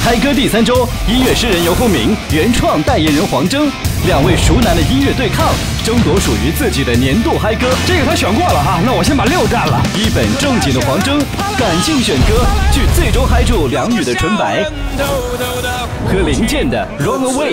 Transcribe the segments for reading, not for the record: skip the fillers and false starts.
嗨歌第3周，音乐诗人游鸿明，原创代言人黄峥，两位熟男的音乐对抗，争夺属于自己的年度嗨歌。 这个他选过了哈，那我先把6占了。 一本正经的黄峥，感性选歌，据最终嗨住梁宇的纯白，和林健的 Run Away。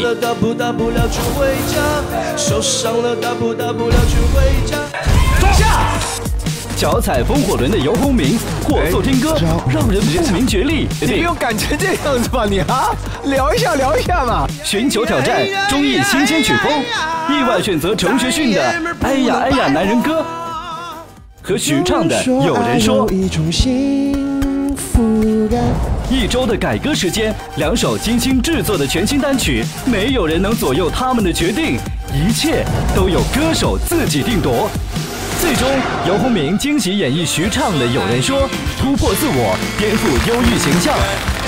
坐下。 脚踩风火轮的游鸿明，火速听歌，让人不明觉厉。 你不用赶成这样子吧，你啊，聊一下嘛。 寻求挑战，综艺新鲜曲风，意外选择陈奕迅的《哎呀哎呀男人歌》，和徐畅的《有人说》。一周的改歌时间，2首精心制作的全新单曲，没有人能左右他们的决定，一切都由歌手自己定夺。最终，游鸿明惊喜演绎徐畅的《有人说》，突破自我，颠覆忧郁形象。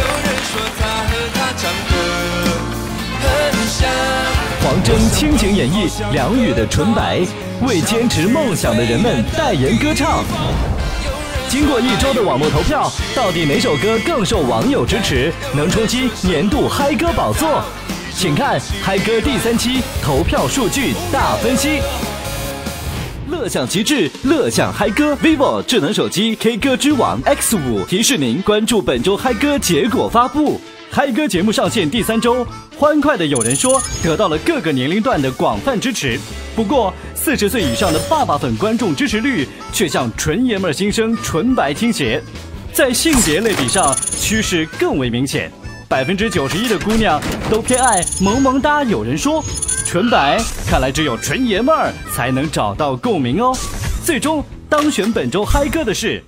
黄峥倾情演绎梁宇的《纯白》，为坚持梦想的人们代言歌唱。经过1周的网络投票，到底哪首歌更受网友支持，能冲击年度嗨歌宝座？请看嗨歌第3期投票数据大分析。乐享其志，乐享嗨歌 vivo 智能手机 K 歌之王 X5 提示您关注本周嗨歌结果发布。嗨歌节目上线第3周，欢快的有人说得到了各个年龄段的广泛支持。不过40岁以上的爸爸粉观众支持率却向纯爷们新生纯白倾斜。在性别类比上，趋势更为明显，91%的姑娘都偏爱萌萌哒有人说。纯白看来只有纯爷们儿才能找到共鸣哦。最终当选本周嗨歌的是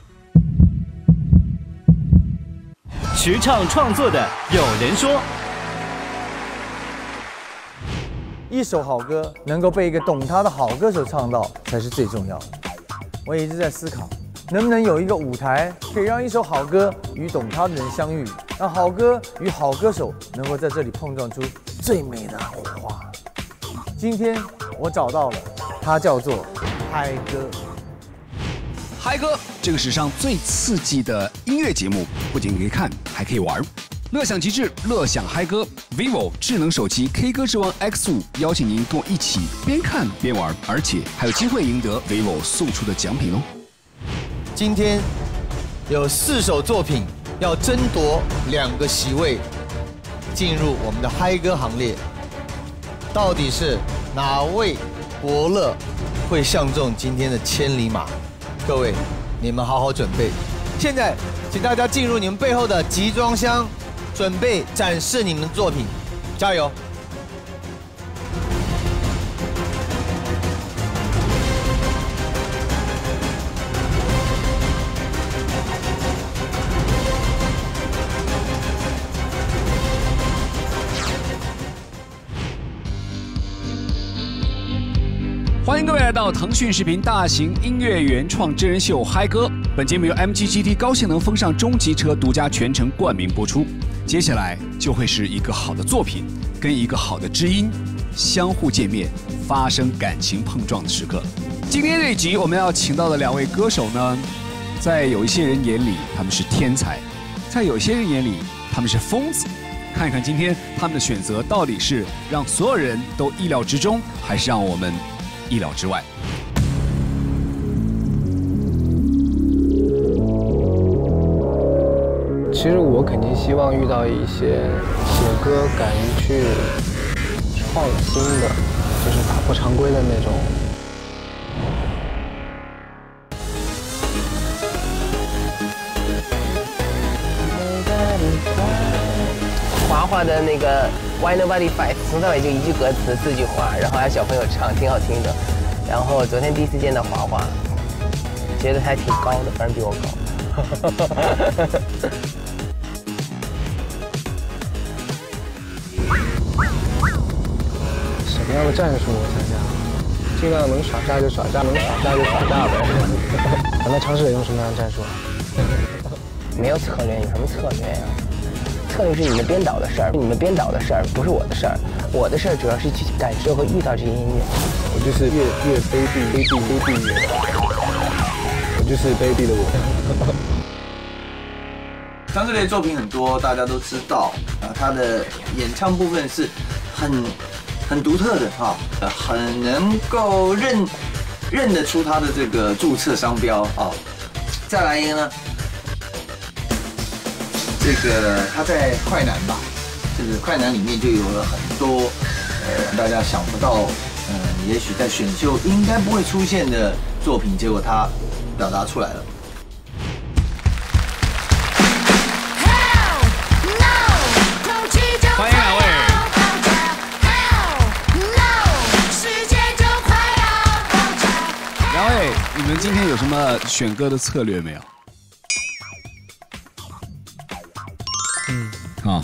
徐畅创作的《有人说》。 一首好歌能够被一个懂它的好歌手唱到，才是最重要的。我也一直在思考，能不能有一个舞台，可以让一首好歌与懂它的人相遇，让好歌与好歌手能够在这里碰撞出最美的火花。今天我找到了，它叫做嗨歌。 嗨歌，这个史上最刺激的音乐节目，不仅可以看，还可以玩。乐享极致，乐享嗨歌 ，vivo 智能手机 K 歌之王 X5 邀请您跟我一起边看边玩，而且还有机会赢得 vivo 送出的奖品哦。 今天有4首作品要争夺2个席位，进入我们的嗨歌行列。到底是哪位伯乐会相中今天的千里马？各位，你们好好准备。现在，请大家进入你们背后的集装箱，准备展示你们的作品，加油！ 欢迎各位来到腾讯视频大型音乐原创真人秀《嗨歌》。本节目由 MG GT 高性能风尚中级车独家全程冠名播出。接下来就会是一个好的作品跟一个好的知音相互见面，发生感情碰撞的时刻。今天这一集我们要请到的2位歌手呢，在有一些人眼里他们是天才，在有些人眼里他们是疯子。看一看今天他们的选择到底是让所有人都意料之中，还是让我们意料之外。 其实我肯定希望遇到一些写歌敢于去创新的，就是打破常规的那种。 华华的那个 Why Nobody Fights 从头到尾就1句歌词4句话，然后还有小朋友唱，挺好听的。然后昨天第一次见到华华，觉得他还挺高的，反正比我高。 什么样的战术？我想想，尽量能耍诈就耍诈，能耍诈就耍诈呗。咱们尝试得用什么样的战术啊？ 没有策略，有什么策略呀？策略是你们编导的事儿，你们编导的事儿，不是我的事儿。我的事儿主要是去感受和遇到这些音乐。 我就是越卑鄙越。我就是卑鄙的我。 张志雷的作品很多，大家都知道啊，他的演唱部分是很独特的哈，很能够认得出他的这个注册商标啊。再来一个呢，这个他在快男吧，这个快男里面就有了很多大家想不到，也许在选秀应该不会出现的作品，结果他表达出来了。 欢迎两位。两位，你们今天有什么选歌的策略没有？啊。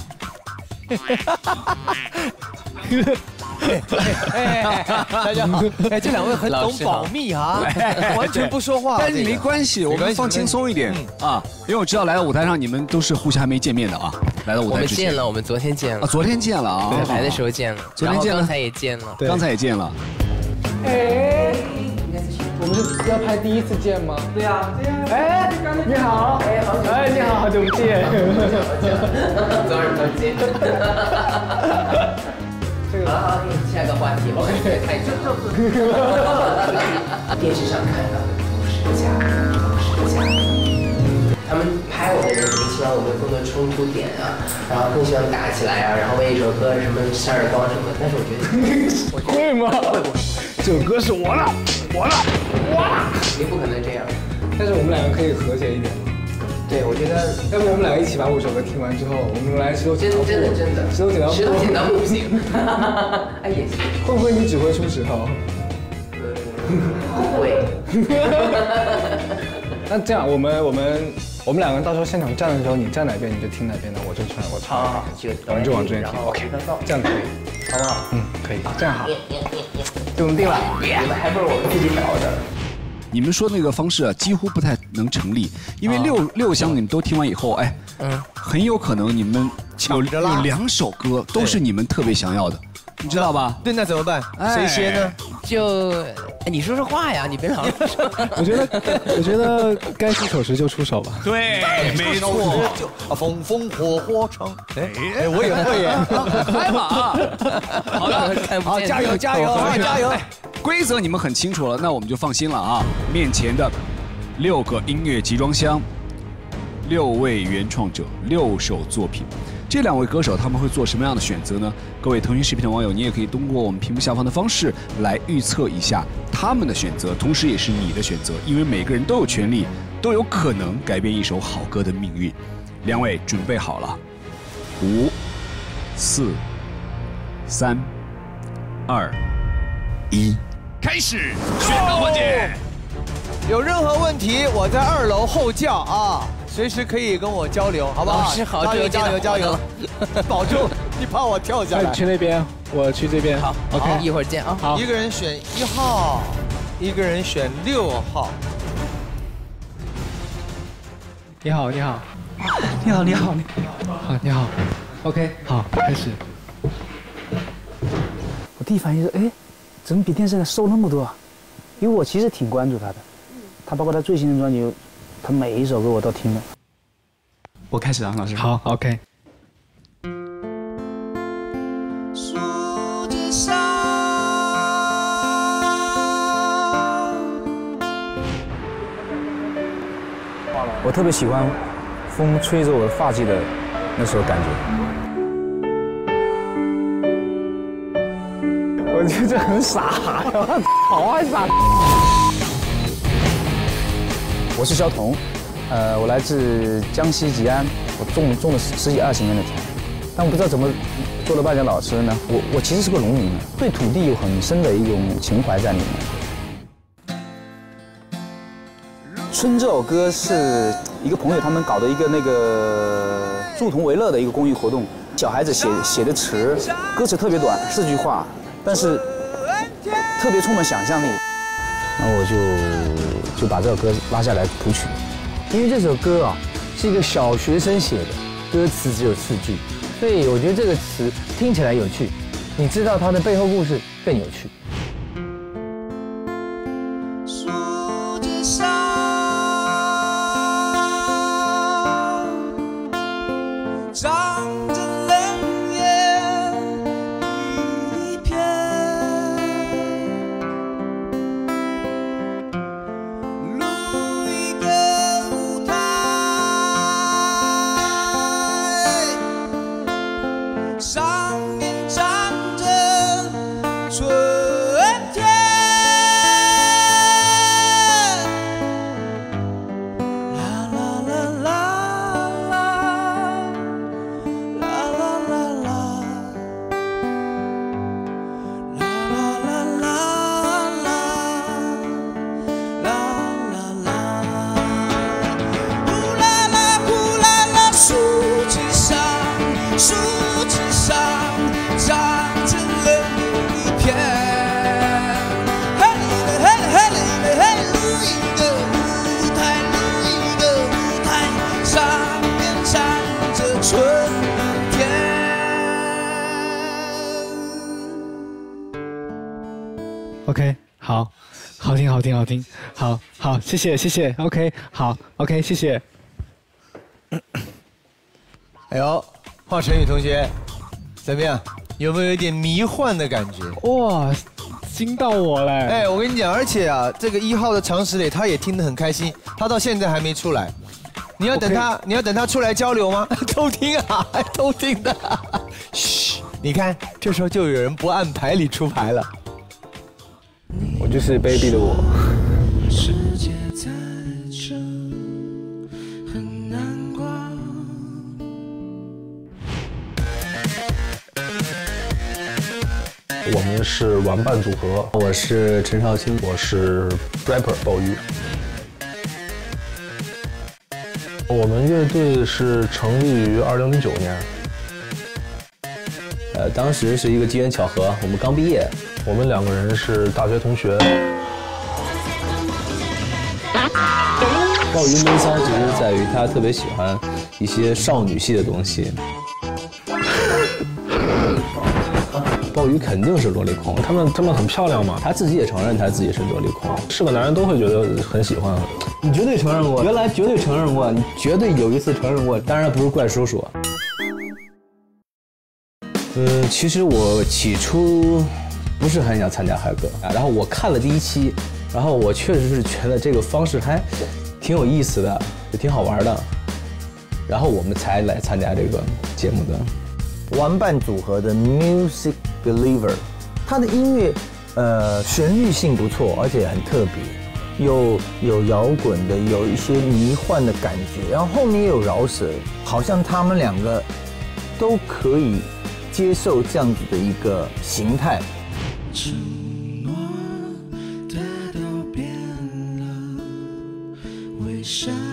大家好，哎，这两位很懂保密啊，完全不说话。 但是没关系，我们放轻松一点啊，因为我知道来到舞台上你们都是互相还没见面的啊。来到舞台之前， 我们见了，我们昨天见了。 啊，昨天见了啊。 对，来的时候见了， 昨天见了， 刚才也见了， 刚才也见了。 哎，我们是要拍第一次见吗？对啊。哎，你好。哎，你好，好久不见。 昨晚不见。好，下一个话题，我感觉太久了。电视上看到的都是假的。他们拍我的人肯定希望我们更多冲突点啊，然后更希望打起来啊，然后为一首歌什么扇耳光什么的。但是我觉得， 会吗？这首歌是我的， 你不可能这样。 但是我们两个可以和谐一点吗？ 对，我觉得， 要不我们两个一起把5首歌听完之后，我们来石头剪刀布。 真的， 石头剪刀布。 石头剪刀布不行。哎也行。 会不会你只会出石头？ 不会。 那这样，我们两个人到时候现场站的时候，你站哪边你就听哪边的，我就唱我唱。 好， 我们就往这边听。OK， 这样可以，好不好？可以。这样好。就我们定了。 你们还不是我们自己找的。 你们说那个方式啊，几乎不太能成立，因为六箱你们都听完以后，哎，很有可能你们有2首歌都是你们特别想要的，你知道吧？ 对，那怎么办？谁先呢？ 就你说说话呀，你别老。 我觉得该出手时就出手吧。 对，没错。 就风风火火闯。哎，我也会耶。 来吧。好的， 好，加油加油加油！ 规则你们很清楚了，那我们就放心了啊。面前的6个音乐集装箱，6位原创者，6首作品。这2位歌手他们会做什么样的选择呢？各位腾讯视频的网友，你也可以通过我们屏幕下方的方式来预测一下他们的选择，同时也是你的选择，因为每个人都有权利，都有可能改变一首好歌的命运。2位准备好了？5、4、3、2、1。开始选歌环节， 有任何问题我在2楼后叫啊，随时可以跟我交流，好不好？ 是好， 加油加油加油！保重，你怕我跳下来。 去那边，我去这边。 好 ，OK， 一会儿见啊。 好， 一个人选1号，一个人选6号。 你好，你好，你好，你好，好，你好 ，OK， 好，开始。 我第一反应是，哎，怎么比电视上收那么多啊？因为我其实挺关注他的，他包括他最新的专辑，他每一首歌我都听了。 我开始啊，老师。好 ，OK。 我特别喜欢风吹着我的发髻的那时候感觉。 我觉得这很傻呀，好爱傻。 我是肖彤，我来自江西吉安，我种了10几20年的田，但我不知道怎么做了半天老师呢。我其实是个农民，对土地有很深的一种情怀在里面。春这首歌是一个朋友他们搞的一个那个助同为乐的一个公益活动，小孩子写的词，歌词特别短，4句话，但是特别充满想象力。然后我就把这首歌拉下来谱曲，因为这首歌啊是一个小学生写的，歌词只有4句，所以我觉得这个词听起来有趣，你知道它的背后故事更有趣。 好听，好听，好，谢谢 ，OK， 好 ，OK， 谢谢。 哎呦，华晨宇同学，怎么样？有没有一点迷幻的感觉？ 哇，惊到我嘞！ 哎，我跟你讲，而且啊，这个1号的常石磊他也听得很开心，他到现在还没出来。你要等他出来交流吗？偷听啊，还偷听的。嘘，你看，这时候就有人不按牌理出牌了。 我就是卑鄙的我。 我们是玩伴组合， 我是陈少卿， 我是 rapper 鲍鱼。我们乐队是成立于2009年。 当时是一个机缘巧合，我们刚毕业， 我们2个人是大学同学。 鲍鱼闷骚只是在于他特别喜欢一些少女系的东西。鲍鱼肯定是萝莉控， 他们很漂亮嘛， 他自己也承认他自己是萝莉控， 是个男人都会觉得很喜欢。 你绝对承认过，原来绝对承认过，你绝对有一次承认过，当然不是怪叔叔。其实我起初不是很想参加嗨歌，然后我看了第1期，然后我确实是觉得这个方式还挺有意思的，也挺好玩的，然后我们才来参加这个节目的。 玩伴组合的 Music Believer， 他的音乐旋律性不错，而且很特别，有摇滚的，有一些迷幻的感觉，然后后面也有饶舌，好像他们2个都可以接受这样子的一个形态。承诺的都变了，为什么？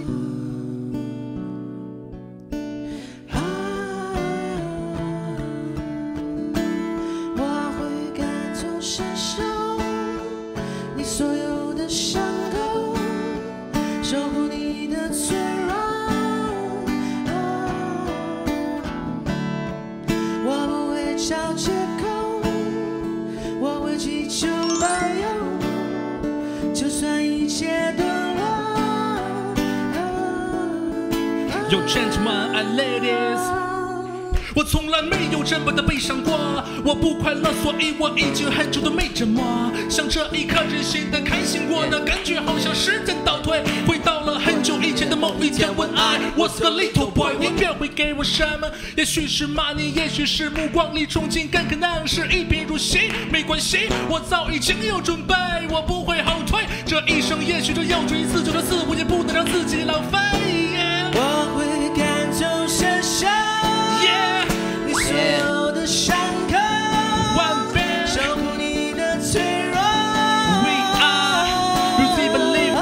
Yo gentlemen and ladies， 我从来没有这么的悲伤过，我不快乐，所以我已经很久都没折磨。像这一刻真心的开心过的感觉，好像时间倒退，回到了很久以前的某一天。When I was a little boy， 你便会给我什么？也许是骂你，也许是目光里憧憬，更可能是一贫如洗。没关系，我早已经有准备，我不会后退。这一生也许这要追自救的事，我也不能让自己浪费。我会感同身受，你所有的伤口，守护你的脆弱。We are Receive and Live。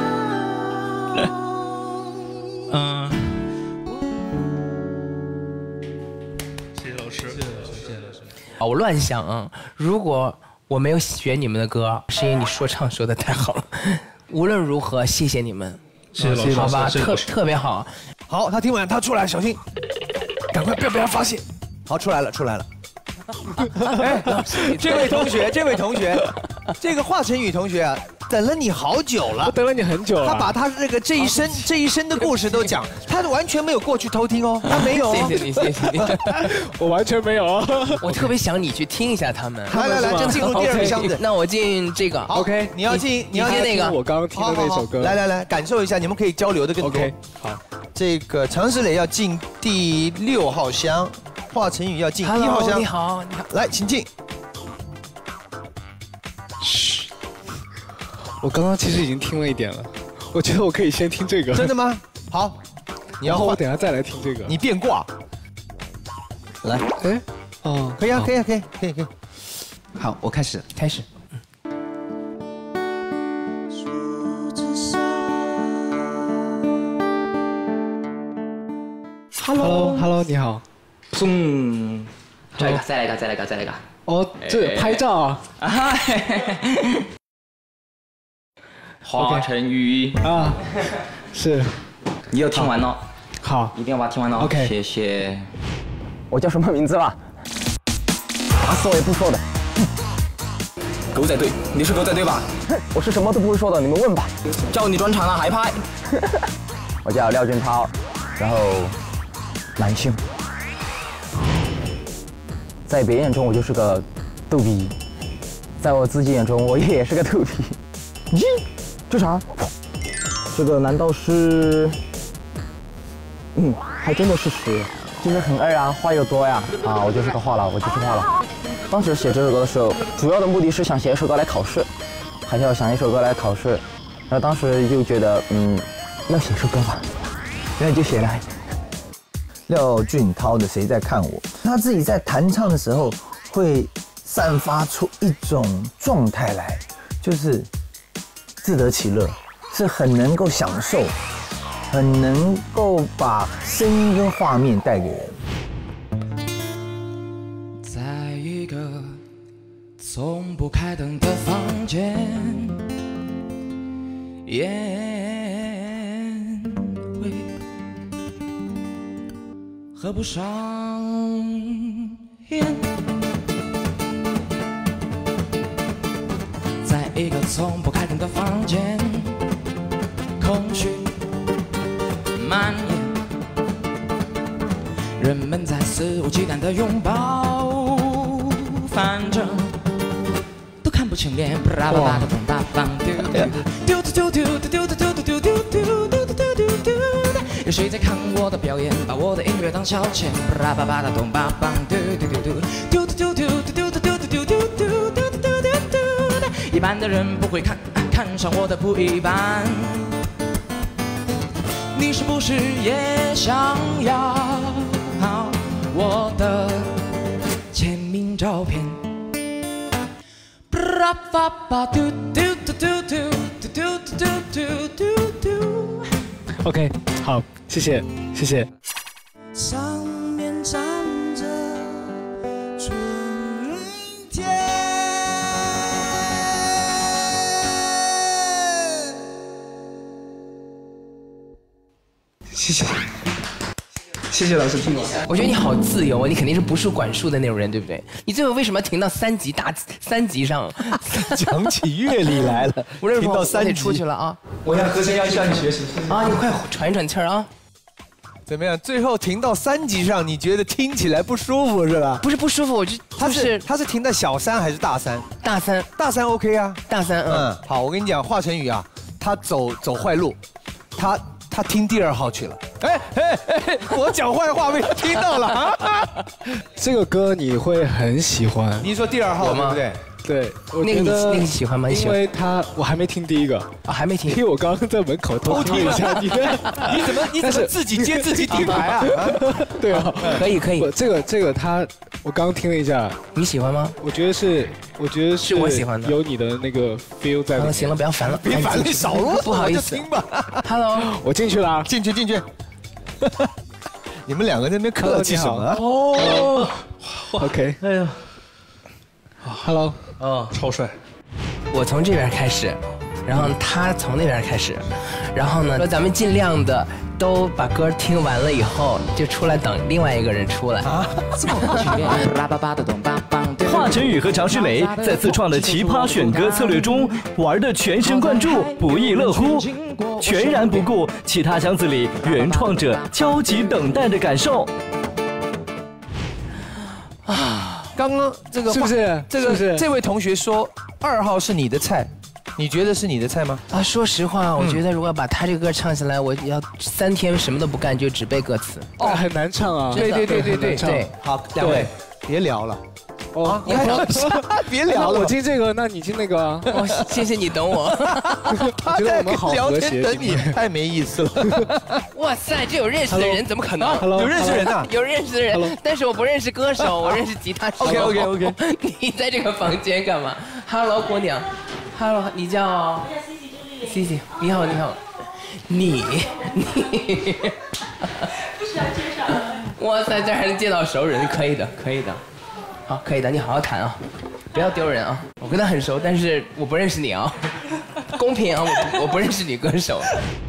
谢谢老师，谢谢老师。 我乱想啊，如果我没有选你们的歌，是因为你说唱说的太好了。无论如何，谢谢你们。 谢谢老师， 好吧，特别好。 好，他听完，他出来，小心，赶快不要被他发现。好，出来了。哎，这位同学，这个华晨宇同学啊，等了你好久了。 我等了你很久了。 他把他这一生的故事都讲，他完全没有过去偷听哦，他没有。 谢谢你。 我完全没有。 我特别想你去听一下他们。 来，就进入第2个箱子。 那我进这个。 OK， 你要进那个。 我刚刚听的那首歌。 来，感受一下，你们可以交流的更多。 OK， 好。 这个常石磊要进第6号箱。华晨宇要进1号箱。 你好， 来，请进。 嘘，我刚刚其实已经听了一点了，我觉得我可以先听这个。 真的吗？好，你要我等下再来听这个。 你变卦。来， 哎，哦， 可以。 好，我开始。 Hello， 你好。 再来一个。 哦，这拍照啊！ 华晨宇啊，是。 你要听完了。 好， 一定要把它听完了。 OK， 谢谢。 我叫什么名字吧？打死我也不说的。 狗仔队，你是狗仔队吧？ 我是什么都不会说的，你们问吧。 叫你转场了还拍？ 我叫廖俊涛，然后男性，在别人眼中我就是个逗逼，在我自己眼中我也是个逗逼。咦，这啥？这个难道是？还真的是屎，就是很二啊，话又多呀。啊，我就是个话痨，我就是话痨。当时写这首歌的时候，主要的目的是想写一首歌来考试，还是要想一首歌来考试。然后当时就觉得，要写首歌吧，然后就写了。 廖俊涛的《谁在看我》，他自己在弹唱的时候会散发出一种状态来，就是自得其乐，是很能够享受，很能够把声音跟画面带给人。 在一个从不开灯的房间，烟灰合不上眼，在一个从不开灯的房间，空虚蔓延，人们在肆无忌惮的拥抱，反正都看不清脸。有谁在看我的表演？把我的音乐当消遣。一般的人不会看上我的不一般。你是不是也想要我的签名照片 ？OK， 好，谢谢，谢谢。 上面站着春天。 谢谢，谢谢老师听我。 我觉得你好自由，你肯定是不受管束的那种人，对不对？你最后为什么要停到三级上？ 讲起乐理来了，停到3级出去了啊！ 我要和谁要向你学习啊！你快喘一喘气儿啊！ 怎么样？最后停到3级上，你觉得听起来不舒服是吧？ 不是不舒服，我就他是停在小3还是大3？ 大3 OK 啊， 大3 好，我跟你讲，华晨宇啊，他走坏路，他听第2号去了。我讲坏话被他听到了啊！ 这个歌你会很喜欢。 你说第2号对不对？ 对， 那个你喜欢吗？ 因为我还没听第1个啊，还没听， 因为我刚刚在门口偷听了一下你。 你怎么自己接自己底牌啊？ 对啊， 可以。 这个我刚听了一下， 你喜欢吗？ 我觉得是我喜欢的， 有你的那个 feel 在里面。 行了，不要烦了， 别烦了，少啰嗦， 不好意思。 听吧。 Hello， 我进去了， 进去。你们2个在那边客气什么？ 哦 ，OK， 哎呀 ，Hello， 超帅。 我从这边开始，然后他从那边开始，然后呢，说咱们尽量的都把歌听完了以后，就出来等另外一个人出来啊。 华晨宇和常石磊在自创的奇葩选歌策略中玩得全神贯注，不亦乐乎，全然不顾其他箱子里原创者焦急等待的感受。 刚刚这个是不是？ 这位同学说2号是你的菜，你觉得是你的菜吗？ 啊，说实话，我觉得如果把他这个歌唱下来，我要3天什么都不干，就只背歌词。 很难唱啊。 对。好，2位别聊了。 哦， 别聊了， 我进这个，那你进那个啊。 哦，谢谢你等我。 他在聊天等你，太没意思了。 哇塞，这有认识的人怎么可能？ 有认识人呐？ 有认识的人，但是我不认识歌手，我认识吉他手。 OK。 你在这个房间干嘛 ？Hello， 姑娘。Hello， 你叫 Cici。你好。你。 不需要介绍。 哇塞，这还能见到熟人，可以的。好，可以的，你好好弹啊，不要丢人啊！我跟他很熟，但是我不认识你啊，公平啊，我不认识女歌手。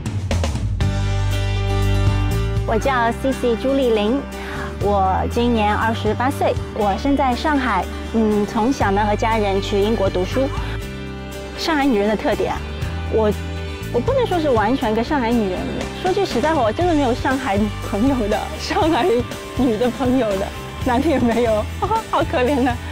我叫 Cici 朱丽玲，我今年28岁，我生在上海， 从小呢和家人去英国读书。上海女人的特点啊，我不能说是完全跟上海女人，说句实在话，我真的没有上海朋友的，上海女的朋友的，哪里也没有，好可怜的。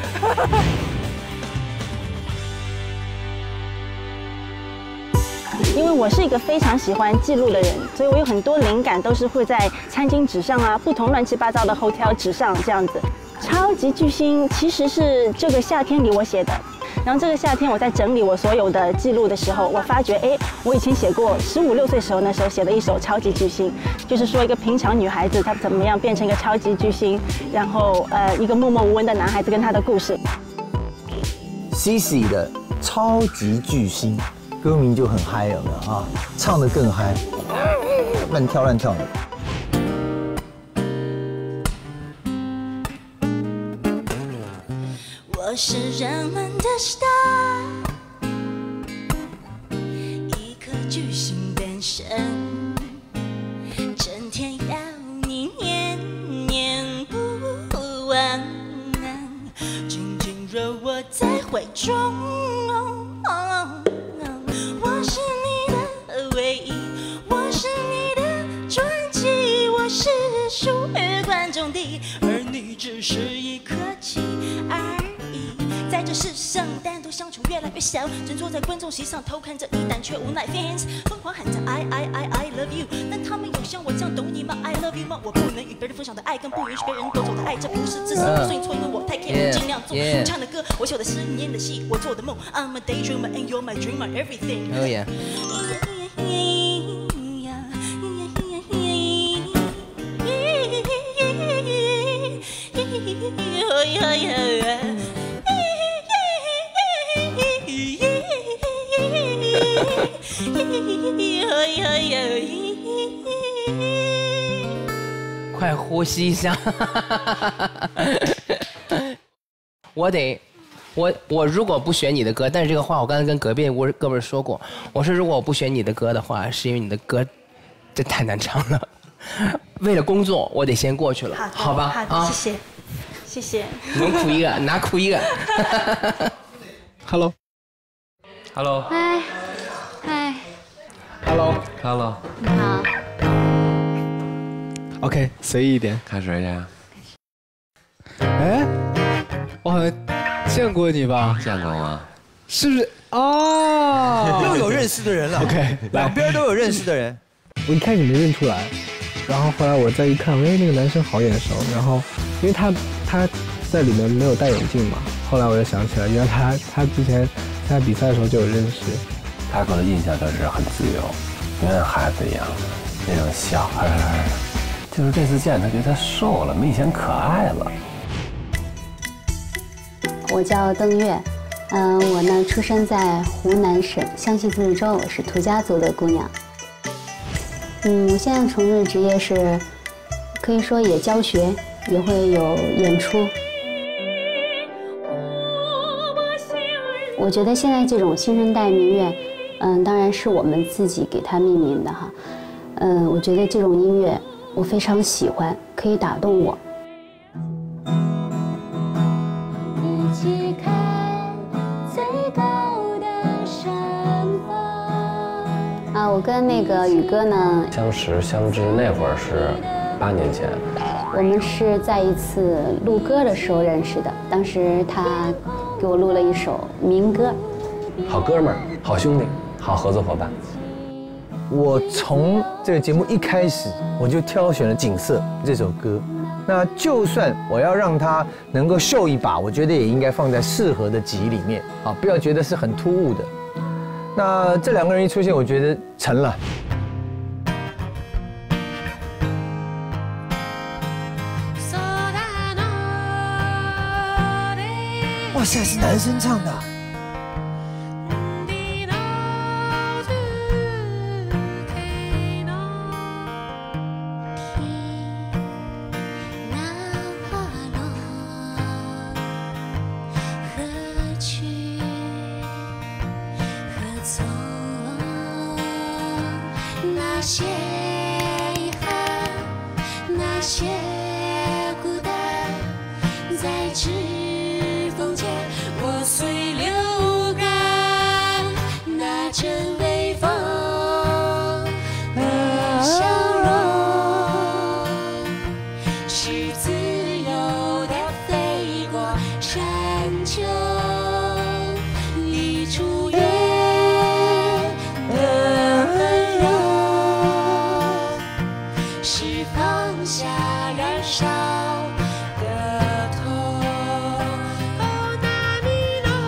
因为我是一个非常喜欢记录的人，所以我有很多灵感都是会在餐巾纸上啊，不同乱七八糟的 hotel 纸上这样子。超级巨星其实是这个夏天里我写的，然后这个夏天我在整理我所有的记录的时候，我发觉，哎，我以前写过15、16岁时候那时候写了一首超级巨星，就是说一个平常女孩子她怎么样变成一个超级巨星，然后一个默默无闻的男孩子跟他的故事。 Cici 的超级巨星。歌名就很嗨，有没有啊？唱得更嗨，乱跳乱跳的。 我是人们的 star， 一颗巨星诞生，整天要你念念不忘，紧紧揉我在怀中。我是你的唯一，我是你的传奇，我是属于观众的，而你只是一颗棋而已。在这世上单独相处越来越小，正坐在观众席上偷看着你，但却无奈 fans 疯狂喊着 I love you， 但他们有像我这样懂你吗 ？I love you 吗？我不能与别人分享的爱，更不允许别人夺走的爱，这不是自私，所以错，因为我太 care， 尽量做。唱的歌，我写的诗，你演的戏，我做的梦。I'm a daydreamer and you're my dreamer, everything. Oh yeah. 快呼吸一下！我如果不选你的歌，但是这个话我刚才跟隔壁屋哥们说过，我说如果我不选你的歌的话，是因为你的歌这太难唱了。为了工作，我得先过去了，好吧？ 好的，谢谢，谢谢。 能哭一个，拿哭一个。 Hello。 Hello。 嗨，嗨。 Hello。 Hello。 你好。 OK， 随意一点， 开始一下。 哎，我好像见过你吧？ 见过吗？ 是不是？哦， 又有认识的人了。 OK， 两边都有认识的人。 我一开始没认出来，然后后来我再一看，哎，那个男生好眼熟。然后，因为他在里面没有戴眼镜嘛，后来我就想起来，原来他之前参加比赛的时候就有认识。 他给我的印象就是很自由，就像孩子一样的那种小孩。就是这次见他，觉得他瘦了，没以前可爱了。 我叫邓月，我呢出生在湖南省湘西自治州，我是土家族的姑娘。我现在从事的职业是，可以说也教学，也会有演出。我觉得现在这种新生代民乐，当然是我们自己给它命名的哈。我觉得这种音乐我非常喜欢，可以打动我。一起看最高的山峰。啊，我跟那个宇哥呢， 相识相知那会儿是8年前， 我们是在一次录歌的时候认识的。当时他给我录了一首民歌。 好哥们儿，好兄弟，好合作伙伴。 我从这个节目一开始，我就挑选了《景色》这首歌。那就算我要让它能够秀一把，我觉得也应该放在适合的集里面啊，不要觉得是很突兀的。那这两个人一出现，我觉得成了。哇塞，是男生唱的。 那些遗憾，那些孤单，在指缝是放下燃烧的痛。哦，那米诺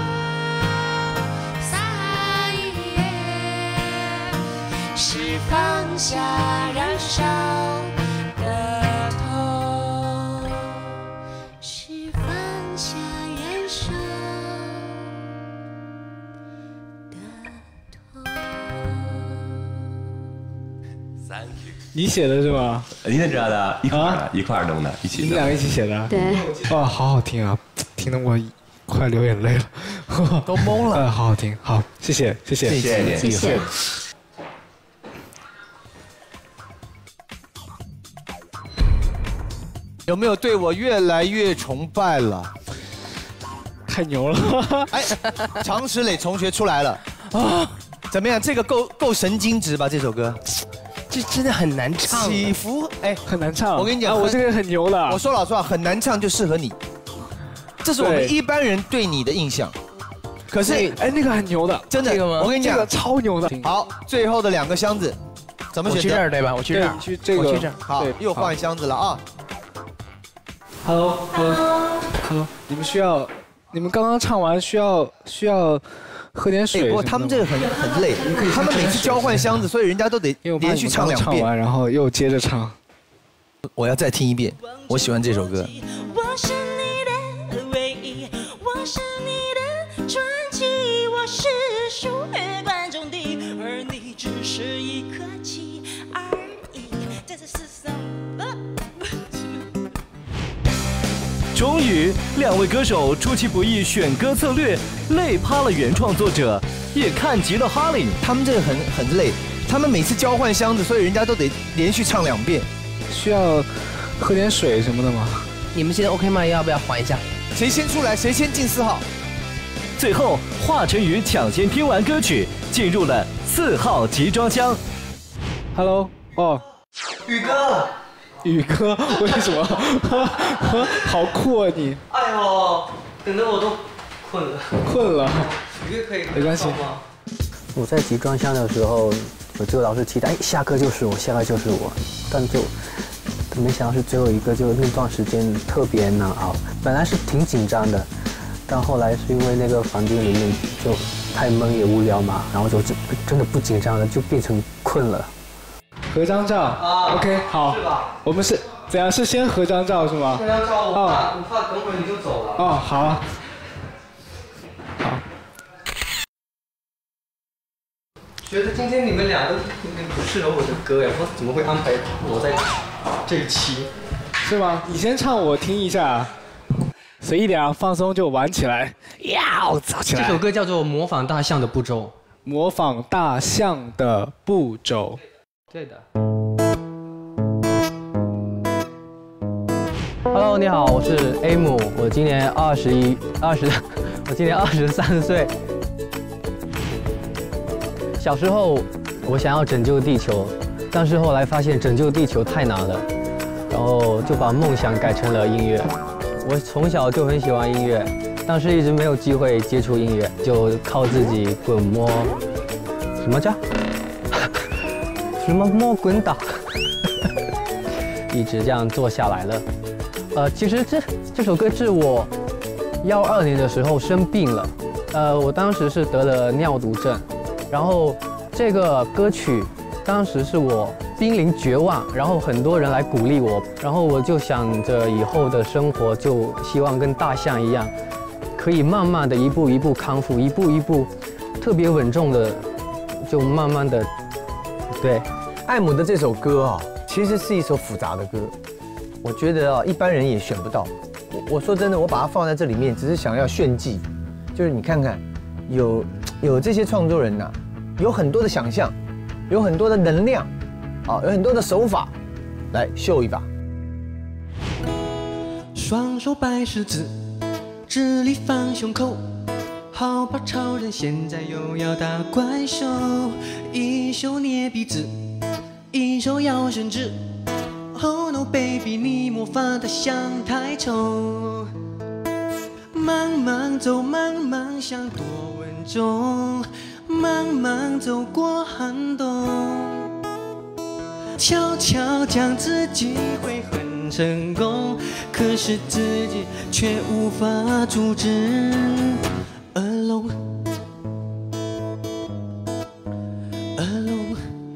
撒伊耶，是放下燃烧的痛，是放下燃烧。 你写的是吗？ 你怎么知道的？一块儿弄的，一起。 你们两个一起写的？ 对。 哇，好好听啊，听得我快流眼泪了， 都懵了。 好好听，好，谢谢，谢谢， 谢谢。 有没有对我越来越崇拜了？ 太牛了！ 哎，常石磊同学出来了啊！怎么样？这个够神经质吧？这首歌。 这真的很难唱， 起伏哎很难唱。 我跟你讲， 我这个人很牛的。 我说老实话，很难唱就适合你，这是我们一般人对你的印象。可是哎，那个很牛的， 真的，我跟你讲， 这个超牛的。 好，最后的2个箱子怎么选择？ 我去这儿对吧？我去这儿， 去这个， 我去这儿。 好，又换箱子了啊。 Hello， 你们需要，你们刚刚唱完需要喝点水。 不过他们这个很累，他们每次交换箱子，所以人家都得连续唱2遍。 唱完然后又接着唱。 我要再听一遍，我喜欢这首歌。 我是你的唯一，我是你的传奇，我是属于观众的，而你只是一颗棋而已。这是世上。 终于，2位歌手出其不意选歌策略，累趴了原创作者，也看急了哈林。 他们这个很累，他们每次交换箱子，所以人家都得连续唱2遍。 需要喝点水什么的吗？ 你们现在 OK 吗？要不要缓一下？ 谁先出来，谁先进4号。 最后，华晨宇抢先听完歌曲，进入了4号集装箱。 Hello， 哦，宇哥，为什么？好酷啊你！ 哎呦，等得我都困了。 困了。 宇哥可以没关系。 我在集装箱的时候，有这个老师期待，哎，下课就是我，下课就是我，但就没想到是最后一个，就那段时间特别难熬。本来是挺紧张的，但后来是因为那个房间里面就太闷也无聊嘛，然后就真的不紧张了，就变成困了。 合张照 ，OK， 好， 是吧？ 我们是怎样？是先合张照是吗？ 合张照，我怕等会儿你就走了。 哦，好啊。好。 觉得今天你们俩都不适合我的歌呀，我怎么会安排我在这一期？ 是吗？你先唱，我听一下。随意点啊，放松就玩起来。呀，走起来！ 这首歌叫做《模仿大象的步骤》。 模仿大象的步骤。 对的。 Hello， 你好，我是 M， 我今年我今年23岁。小时候我想要拯救地球，但是后来发现拯救地球太难了，然后就把梦想改成了音乐。我从小就很喜欢音乐，但是一直没有机会接触音乐，就靠自己滚摸，什么叫？什么摸滚打，一直这样做下来了。其实这首歌是我12年的时候生病了，我当时是得了尿毒症，然后这个歌曲当时是我濒临绝望，然后很多人来鼓励我，然后我就想着以后的生活就希望跟大象一样，可以慢慢的一步一步康复，一步一步特别稳重的，就慢慢的。对， 艾姆的这首歌啊，其实是一首复杂的歌，我觉得啊，一般人也选不到。我说真的，我把它放在这里面，只是想要炫技，就是你看看，有这些创作人呐，有很多的想象，有很多的能量，啊，有很多的手法，来秀一把。 双手摆十字，直立放胸口，好怕超人现在又要打怪兽，一手捏鼻子，一手摇绳子。Oh no baby， 你魔法的像太丑。慢慢走，慢慢想多稳重，慢慢走过寒冬。 悄悄讲自己会很成功，可是自己却无法阻止。Alone, alone,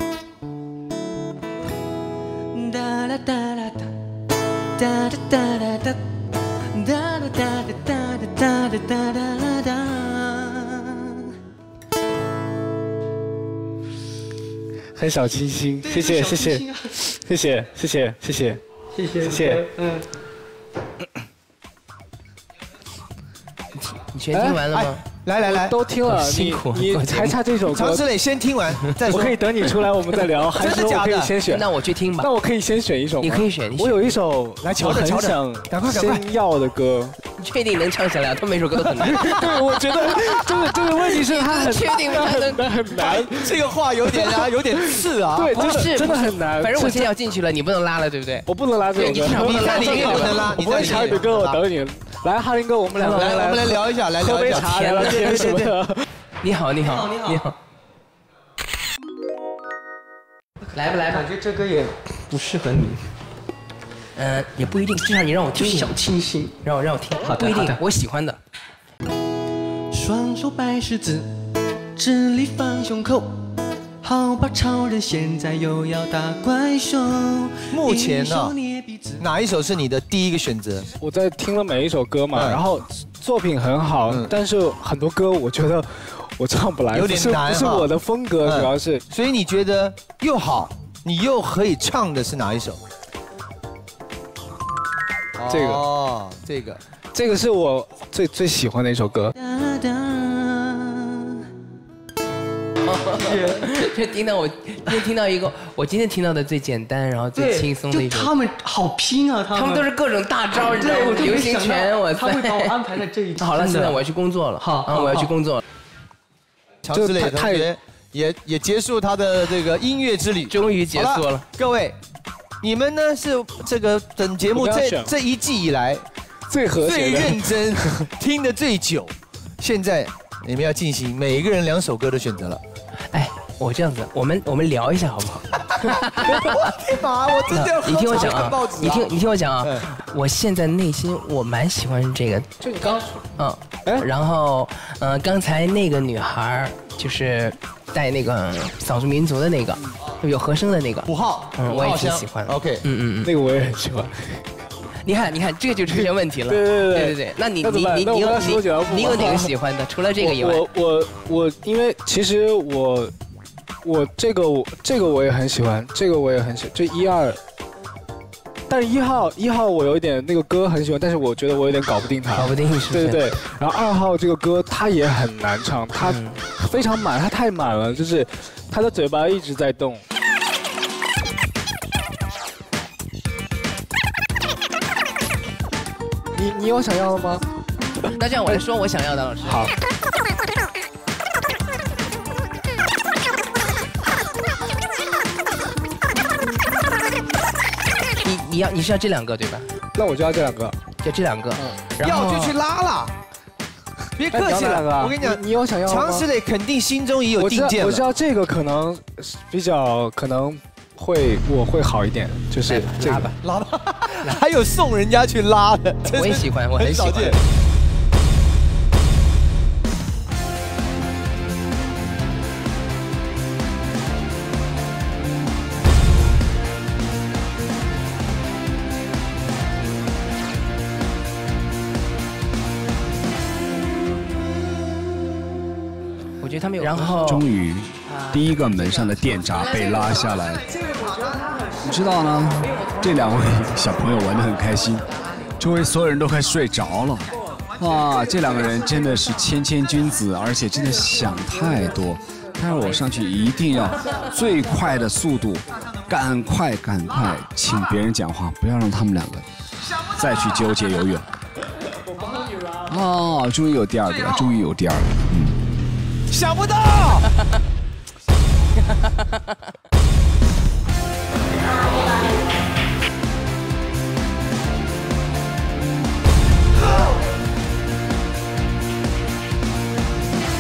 da da da da da da da da da da da da da da da da da。 很小清新，谢谢谢谢谢谢谢谢谢谢谢谢。 你全听完了吗？ 来， 都听了， 辛苦你还差这首歌。 常石磊先听完再说。 我可以等你出来，我们再聊，还是我可以先选？ 那我去听吧。 那我可以先选一首吗？ 你可以选。 我有一首来瞧着瞧着，赶快先要的歌。 你确定能唱下来？他每首歌都很难。 对，我觉得这个问题是他很确定很难。 这个话有点刺啊。 对，真的很难。 反正我现在要进去了，你不能拉了，对不对？ 我不能拉这首歌。 你至少不能拉这个， 不能拉。 我不会唱你的歌，我等你。来，哈林哥，我们两个来，我们来聊一下， 喝杯茶，聊聊天什么的。 你好，你好，你好。来吧，来吧。 感觉这歌也不适合你。 也不一定，至少你让我听。 小清新， 让我听。 好的， 不一定，我喜欢的。 双手摆十字，直立放胸口。好吧，超人现在又要打怪兽。 目前呢，哪一首是你的第一个选择？ 我在听了每一首歌嘛，然后作品很好，但是很多歌我觉得我唱不来， 有点难， 不是我的风格，主要是。 所以你觉得又好，你又可以唱的是哪一首？ 这个哦， 这个是我最喜欢的一首歌。 就听到听到一个我今天听到的最简单，然后最轻松的一首。 他们好拼啊，他们都是各种大招，你知道吗？流行拳，我他会把我安排在这一。 好了，现在我要去工作了。好，我要去工作了。 常石磊同学也结束他的这个音乐之旅， 终于结束了。 各位，你们呢是这个本节目这一季以来最和谐、 最认真、听得最久。现在你们要进行每一个人2首歌的选择了。 哎，我这样子，我们聊一下好不好？ 我天妈，我真的要你听我讲啊，你听我讲啊，我现在内心我蛮喜欢这个， 就你刚说， 然后刚才那个女孩就是带那个少数民族的那个，有和声的那个 5号， 我也挺喜欢。 OK， 那个我也很喜欢。 你看，这个就出现问题了。对，那你有哪个喜欢的？除了这个以外， 我因为其实我这个我也很喜欢，这个我也很喜欢，就1、2。但是一号我有一点那个歌很喜欢，但是我觉得我有点搞不定它。 搞不定是。 对。然后2号这个歌它也很难唱，它非常满，它太满了，就是他的嘴巴一直在动。你有想要的吗？ 那这样我来说我想要的，老师。 好。 你是要这2个对吧？ 那我就要这2个， 就这2个。 要就去拉了，别客气了。我跟你讲， 你有想要吗？ 常石磊肯定心中也有定见了。 我知道这个可能比较可能我会好一点，就是这个拉吧，还有送人家去拉的， 我也喜欢，我很喜欢。我觉得他们有，然后终于，第一个门上的电闸被拉下来。你知道呢，这2位小朋友玩得很开心，周围所有人都快睡着了。哇，这2个人真的是谦君子，而且真的想太多。待会儿我上去一定要最快的速度，赶快，请别人讲话，不要让他们2个再去纠结游泳。哦，终于有第2个了，终于有第2个。 想不到。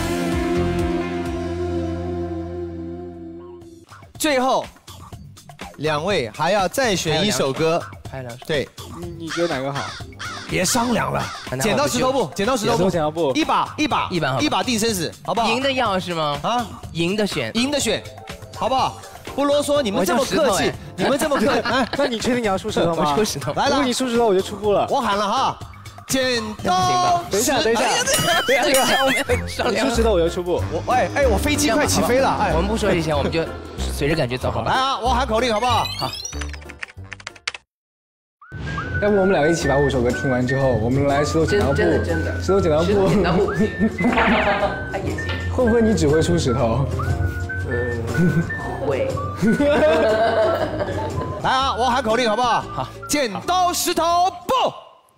最后两位还要再选一首歌。 还有2首。 对， 你觉得哪个好？ 别商量了，剪刀石头布，剪刀石头布，一把定生死，好不好？ 赢的要是吗？ 啊， 赢的选， 好不好？不啰嗦，你们这么客气，你们这么客气，哎， 那你确定你要出石头吗？ 我出石头。 来了， 如果你出石头，我就出布了。 我喊了哈，剪刀。 等一下， 我们商量。 出石头我就出布。 我飞机快起飞了，哎， 我们不说这些，我们就随着感觉走好了。 来啊，我喊口令，好不好？ 好。 要不我们两个一起把5首歌听完之后，我们来石头剪刀布。 真的。 石头剪刀布。 他也行。 会不会你只会出石头？ 会。 来啊，我喊口令，好不好？ 好。 剪刀石头布。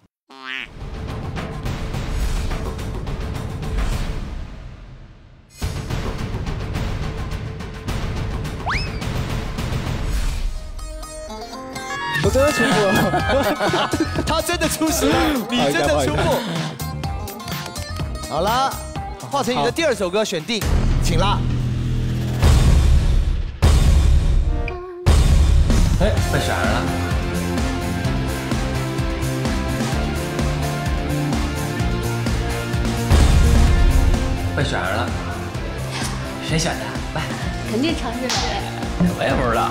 我真的出布了， 他真的出石，你真的出布。好了，华晨宇的第2首歌选定，请啦。 哎，被选上了。被选上了。谁选的？来， 肯定常识的。 我也不知道。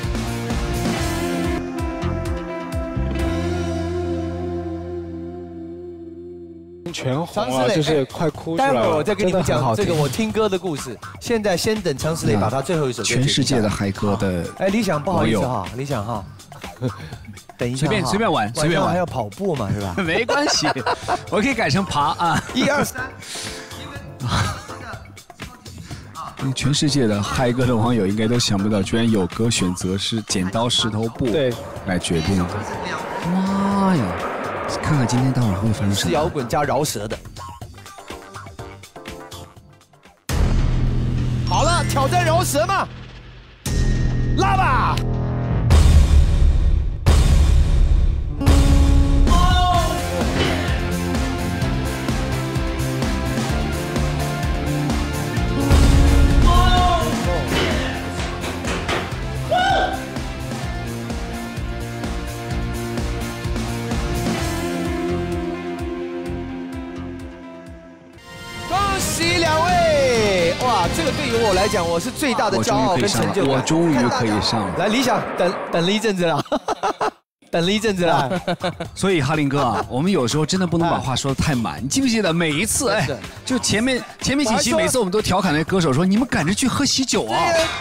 全红了，就是快哭出来了。 待会儿我再跟你们讲这个我听歌的故事。现在先等常石磊把他最后一首歌。 全世界的嗨歌的。 哎，理想不好意思哈，理想哈。等一下， 随便玩，随便玩。 还要跑步嘛，是吧？ 没关系，我可以改成爬啊。 1、2、3。 全世界的嗨歌的网友应该都想不到，居然有歌选择是剪刀石头布来决定的。妈呀！看看今天待会儿会发生什么？ 是摇滚加饶舌的。好了，挑战饶舌嘛，拉吧！这个对于我来讲，我是最大的骄傲跟成就感。 我终于可以上了。 来，理想等了一阵子了，等了一阵子了。 所以哈林哥啊，我们有时候真的不能把话说得太满。你记不记得每一次哎，就前面几期，每次我们都调侃那歌手说，你们赶着去喝喜酒啊。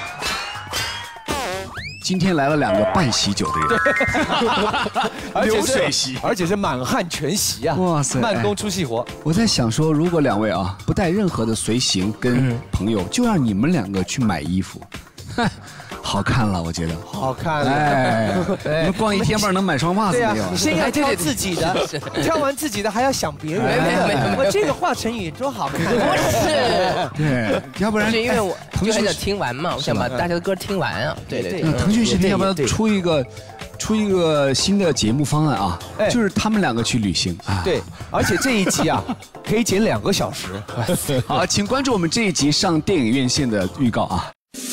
今天来了2个半喜酒的人，流水席， 而且是满汉全席啊！ 哇塞， 慢工出细活。 我在想说，如果2位啊不带任何的随行跟朋友，就让你们2个去买衣服，好看了，我觉得好看了。 哎，你们逛一天半能买双袜子没有？ 先要挑自己的，挑完自己的还要想别人。没有，这个华晨宇多好看。 不是， 对，要不然是因为我就很想听完嘛，我想把大家的歌听完啊。对。 腾讯视频要不要出一个新的节目方案啊？就是他们2个去旅行。 对，而且这一集啊，可以剪2个小时。 好，请关注我们这一集上电影院线的预告啊。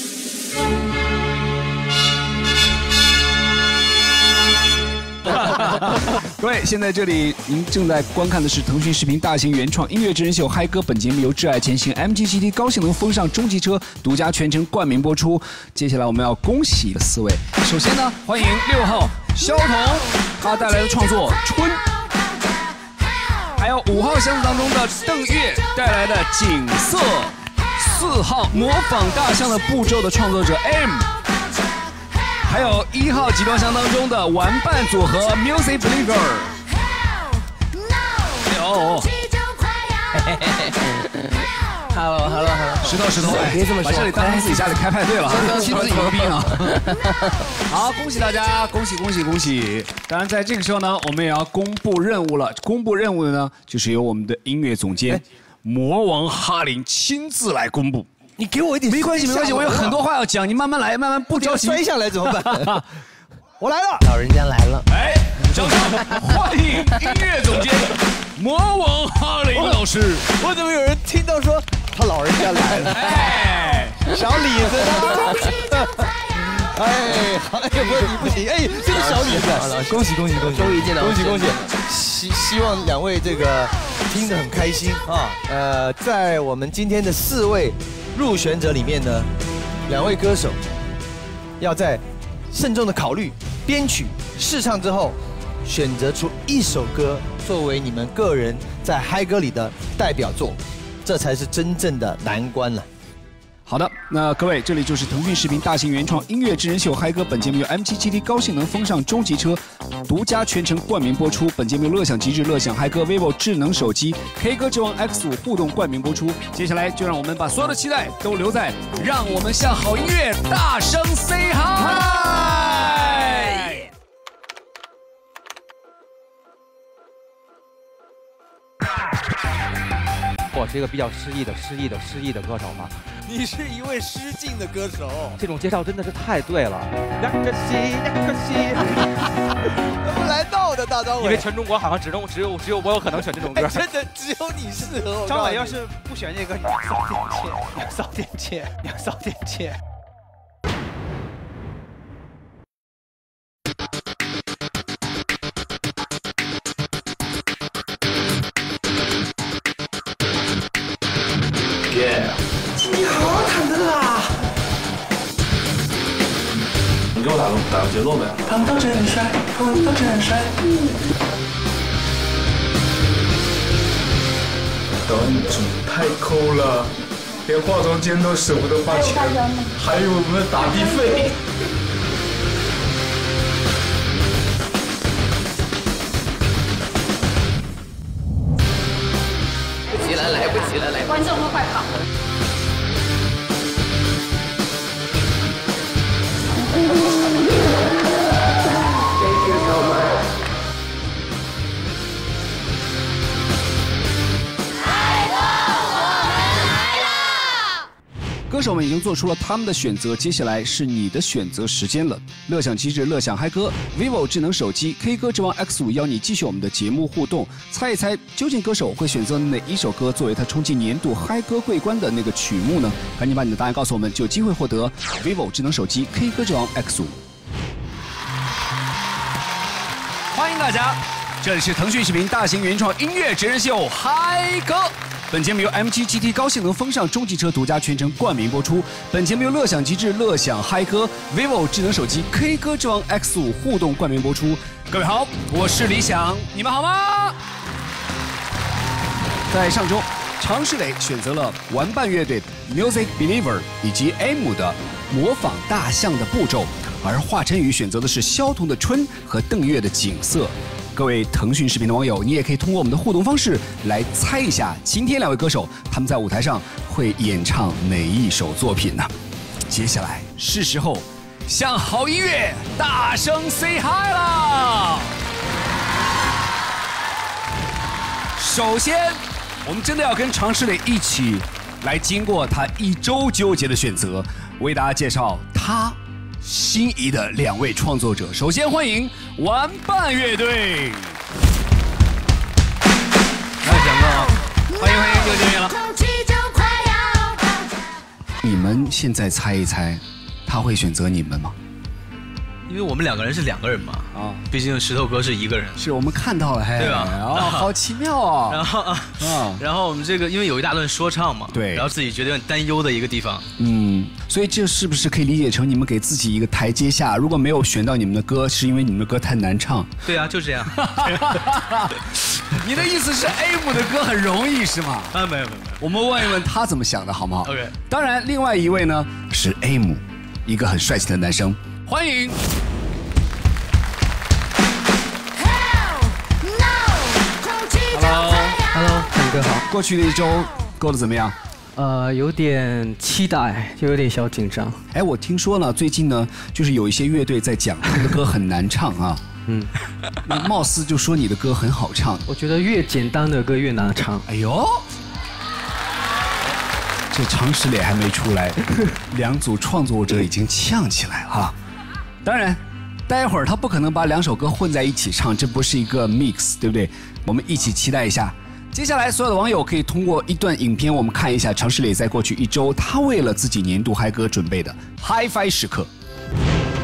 各位，现在这里您正在观看的是腾讯视频大型原创音乐真人秀《嗨歌》，本节目由挚爱前行 MGGT 高性能风尚中级车独家全程冠名播出。接下来我们要恭喜4位，首先呢，欢迎6号肖彤，他带来的创作《春》，还有5号箱子当中的邓越带来的《景色》，4号模仿大象的步骤的创作者 M。还有1号集装箱当中的玩伴组合 Music Believer。 Hello， 石头，哎， 别这么说， 把这里当成自己家里开派对了，亲自迎宾啊！好，恭喜大家，恭喜！当然，在这个时候呢，我们也要公布任务了。公布任务的呢，就是由我们的音乐总监魔王哈林亲自来公布。 你给我一点， 没关系，我有很多话要讲，你慢慢来，慢慢不着急。 摔下来怎么办？我来了， 老人家来了。 哎，掌声欢迎音乐总监魔王哈林老师。 我怎么有人听到说他老人家来了？哎，小李子呢？ 哎，不行，哎，这个小女子，恭喜，终于见到，恭喜！希望两位这个听得很开心啊。在我们今天的4位入选者里面呢，2位歌手要在慎重的考虑、编曲、试唱之后，选择出1首歌作为你们个人在嗨歌里的代表作，这才是真正的难关了。 好的，那各位，这里就是腾讯视频大型原创音乐真人秀嗨歌，本节目由 MG GT 高性能风尚中级车独家全程冠名播出，本节目由乐享极致乐享嗨歌 vivo 智能手机 K 歌之王 X5 互动冠名播出。接下来就让我们把所有的期待都留在让我们向好音乐大声 say hi。 我是一个比较失意的歌手嘛。 你是一位失敬的歌手， 这种介绍真的是太对了。可惜， 怎么来到的大张伟？ 因为全中国好像只有我有可能选这种歌。 真的只有你适合。 张伟要是不选这个，你要扫电切。 你好好忐忑啊！ 你给我打个节奏呗。 胖到真帅，胖到真帅。 等主太抠了，连化妆间都舍不得花钱，还有我们的打地费。 来不及了， 观众会快跑。 歌手们已经做出了他们的选择，接下来是你的选择时间了。乐享机智，乐享嗨歌 ，vivo 智能手机 K 歌之王 X5 邀你继续我们的节目互动，猜一猜究竟歌手会选择哪一首歌作为他冲击年度嗨歌桂冠的那个曲目呢？赶紧把你的答案告诉我们，就有机会获得 vivo 智能手机 K 歌之王 X5。欢迎大家，这里是腾讯视频大型原创音乐真人秀嗨歌。本节目由 MG GT 高性能风尚中级车独家全程冠名播出。本节目由乐享极致乐享嗨歌 vivo 智能手机 K 歌之王 X5 互动冠名播出。各位好，我是李想，你们好吗？在上周，常石磊选择了玩伴乐队 Music Believer 以及 M 的模仿大象的步骤，而华晨宇选择的是萧彤的春和邓越的景色。各位腾讯视频的网友，你也可以通过我们的互动方式来猜一下，今天2位歌手他们在舞台上会演唱哪一首作品呢？接下来是时候向好音乐大声 say hi 啦！首先，我们真的要跟常石磊一起来经过他1周纠结的选择，为大家介绍他心仪的2位创作者。首先欢迎玩伴乐队，来讲个，欢迎，又见面了。你们现在猜一猜，他会选择你们吗？ 因为我们2个人是2个人嘛，毕竟石头哥是1个人， 是我们看到了， 对吧？ 好奇妙哦。 然后我们这个因为有一大段说唱嘛， 对， 然后自己觉得有点担忧的一个地方， 所以这是不是可以理解成你们给自己一个台阶下？如果没有选到你们的歌，是因为你们的歌太难唱？ 对啊，就这样。 你的意思是 M 的歌很容易是吗？ 没有， 我们问一问他怎么想的好不好 ？OK。 当然，另外一位呢是 M， 一个很帅气的男生，欢迎。 Hello， 陈哥好。 过去的1周过得怎么样？ 有点期待，就有点小紧张。 哎，我听说呢，最近呢，就是有一些乐队在讲他们的歌很难唱啊。貌似就说你的歌很好唱。 我觉得越简单的歌越难唱。 哎呦，这常石磊还没出来，2组创作者已经呛起来了哈。当然，待会儿他不可能把2首歌混在一起唱，这不是一个 mix， 对不对？我们一起期待一下。接下来，所有的网友可以通过一段影片，我们看一下常石磊在过去1周他为了自己年度嗨歌准备的 HiFi 时刻。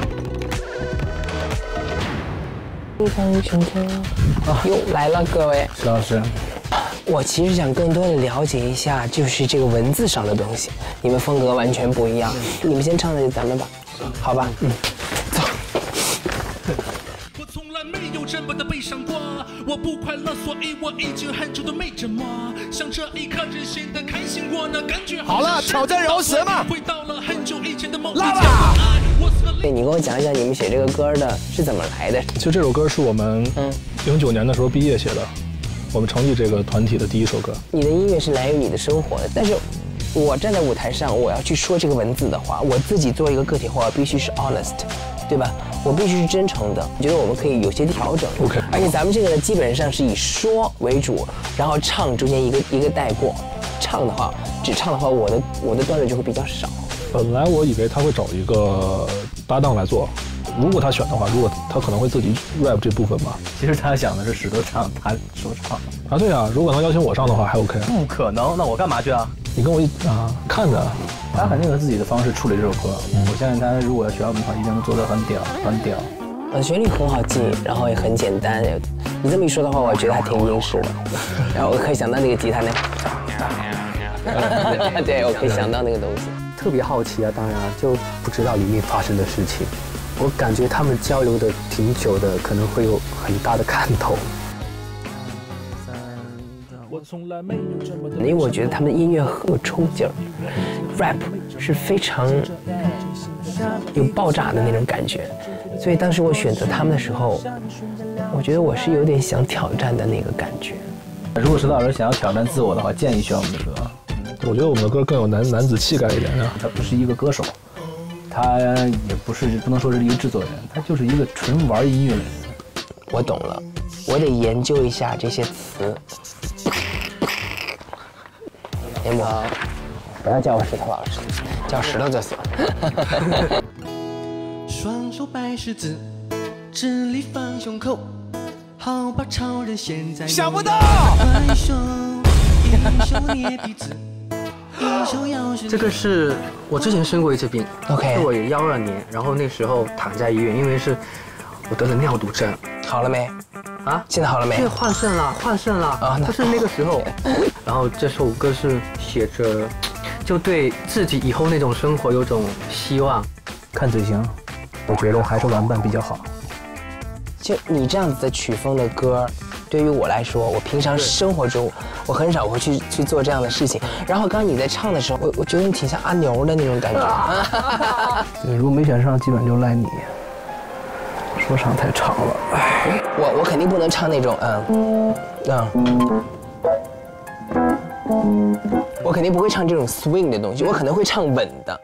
一方选择又来了，各位。 石老师， 我其实想更多的了解一下，就是这个文字上的东西。你们风格完全不一样，你们先唱的咱们吧，好吧？走。 我从来没有这么的悲伤过，我不快乐，所以我已经很久都没这么像这一刻只显得开心过呢，感觉好了，挑战饶舌嘛， 回到了很久以前的梦。 拉吧。 对，你跟我讲一讲你们写这个歌的是怎么来的？ 其实这首歌是我们09年的时候毕业写的，我们成立这个团体的第一首歌。 你的音乐是来源于你的生活的，但是我站在舞台上，我要去说这个文字的话，我自己作为一个个体化，我必须是 honest， 对吧？我必须是真诚的。我觉得我们可以有些调整。 OK。 而且咱们这个呢，基本上是以说为主，然后唱中间一个带过。唱的话，只唱的话，我的段落就会比较少。 本来我以为他会找一个搭档来做，如果他选的话，如果他可能会自己 rap 这部分吧。 其实他想的是石头唱，他说唱啊，对啊，如果能邀请我上的话还 OK。 不可能，那我干嘛去啊？ 你跟我看着。 他肯定有自己的方式处理这首歌。我相信他如果要选我们的话，一定能做得很屌，很屌。 旋律很好记，然后也很简单。你这么一说的话，我觉得还挺英式的。然后我可以想到那个吉他那，对，我可以想到那个东西。 特别好奇啊，当然就不知道里面发生的事情。我感觉他们交流的挺久的，可能会有很大的看头。 因为我觉得他们的音乐很有冲劲儿 ，rap 是非常有爆炸的那种感觉，所以当时我选择他们的时候，我觉得我是有点想挑战的那个感觉。 如果石老师想要挑战自我的话，建议选我们的歌。 我觉得我们的歌更有男子气概一点啊。 他不是一个歌手，他也不能说是一个制作人，他就是一个纯玩音乐的人。 我懂了，我得研究一下这些词。联盟，不要叫我石头老师，叫石头就行。 双手摆十字，直立放胸口，好把超人现在想不到。 一手捏鼻子。 这个是我之前生过一次病 ，OK， 是我12年，然后那时候躺在医院，因为是我得了尿毒症。 好了没？ 啊？ 现在好了没？ 对，换肾了啊！就是那个时候。然后这首歌是写着，就对自己以后那种生活有种希望。 看嘴型，我觉得还是玩伴比较好。 就你这样子的曲风的歌，对于我来说，我平常生活中我很少会去做这样的事情。然后刚刚你在唱的时候，我觉得你挺像阿牛的那种感觉。 对，如果没选上，基本就赖你。说唱太长了，唉。 我肯定不能唱那种我肯定不会唱这种 swing 的东西，我可能会唱稳的。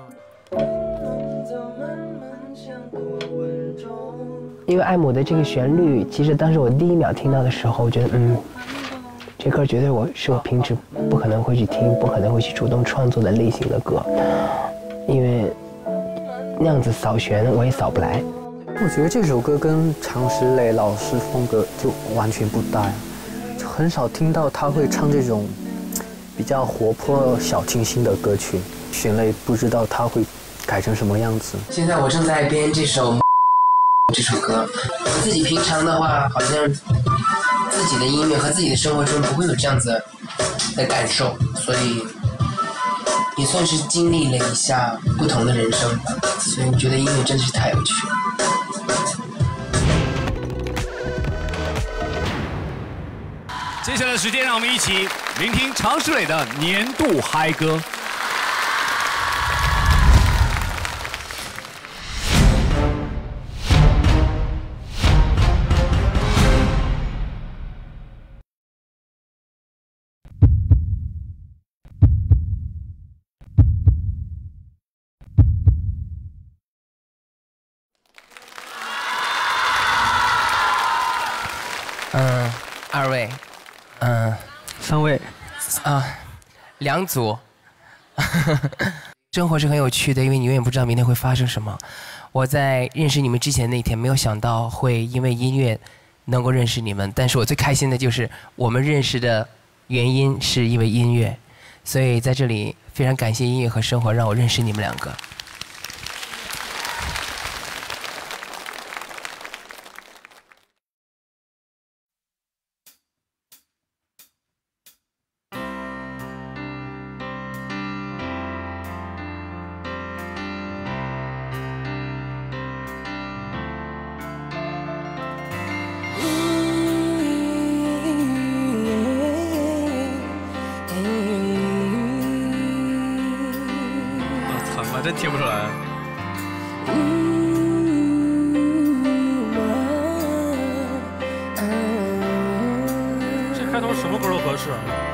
因为爱慕的这个旋律，其实当时我第一秒听到的时候，我觉得这歌绝对是我平时不可能会去听，不可能会去主动创作的类型的歌，因为那样子扫弦我也扫不来。 我觉得这首歌跟常石磊老师风格就完全不搭，就很少听到他会唱这种比较活泼小清新的歌曲。弦磊不知道他会改成什么样子。 现在我正在编这首歌，我自己平常的话，好像自己的音乐和自己的生活中不会有这样子的感受，所以也算是经历了一下不同的人生吧。所以我觉得音乐真的是太有趣了。 接下来的时间，让我们一起聆听常石磊的年度嗨歌。 二位， 三位， 两组。生活是很有趣的，因为你永远不知道明天会发生什么。我在认识你们之前那天，没有想到会因为音乐能够认识你们，但是我最开心的就是我们认识的原因是因为音乐，所以在这里非常感谢音乐和生活让我认识你们两个。 真听不出来。 这开头什么歌都合适。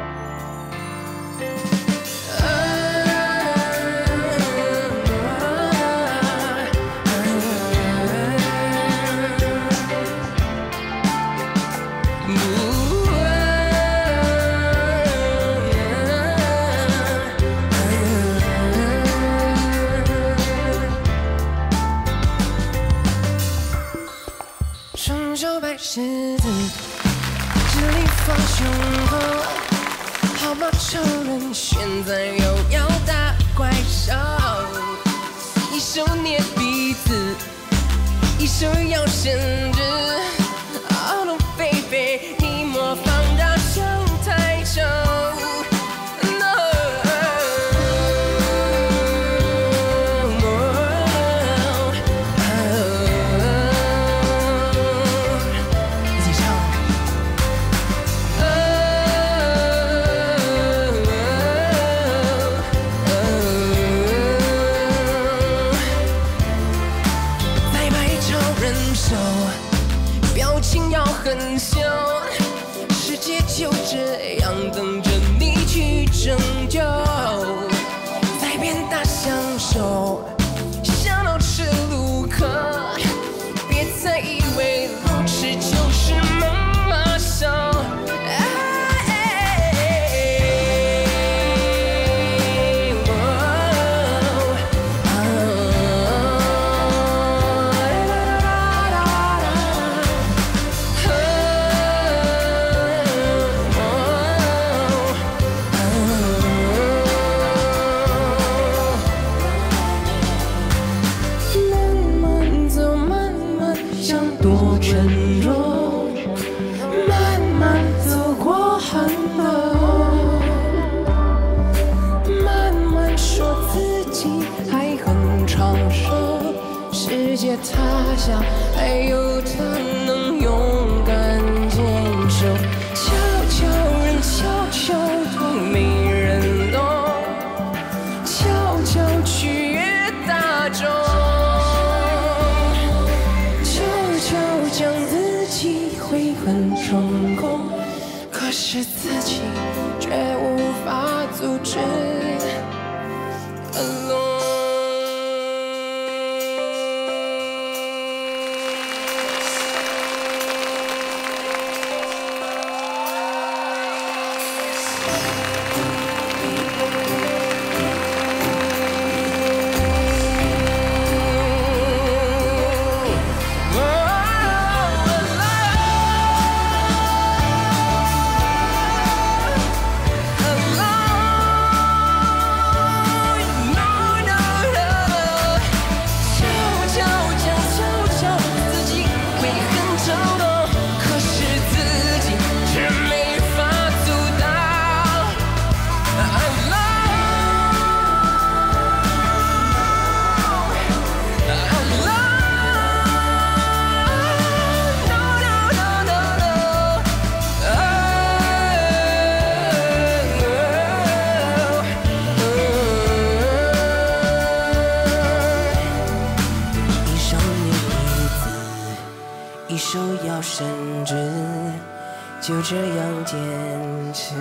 双手摆狮子，致力放胸口，好吗？仇人现在又要打怪兽，一手捏鼻子，一手摇绳子。Oh no baby， 你模仿到像太丑。表情要很凶，世界就这样等着你去拯救。在变大享受，想到吃路口，别再以为路痴就是猛犸手。世界塌下，还有他能勇敢坚守。悄悄人悄悄躲，没人懂。悄悄取悦大众，悄悄将自己悔恨成功，可是自己却无法阻止。Alone。一手摇绳子，就这样坚持。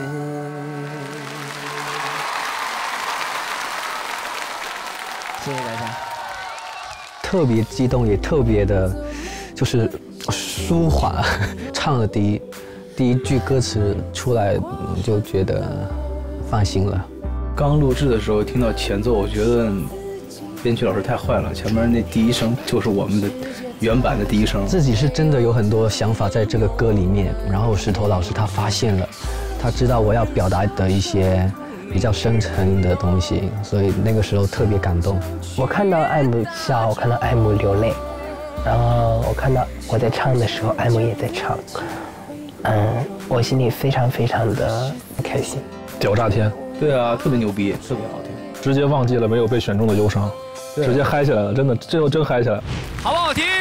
谢谢大家。 特别激动，也特别的，就是舒缓。唱了第一句歌词出来，就觉得放心了。 刚录制的时候听到前奏，我觉得编曲老师太坏了，前面那第一声就是我们的原版的第一声。 自己是真的有很多想法在这个歌里面，然后石头老师他发现了，他知道我要表达的一些比较深沉的东西，所以那个时候特别感动。 我看到艾姆笑，我看到艾姆流泪，然后我看到我在唱的时候，艾姆也在唱，我心里非常非常的开心。 屌炸天！对啊，特别牛逼，特别好听，直接忘记了没有被选中的忧伤，直接嗨起来了，真的，这又真嗨起来了。 好不好听？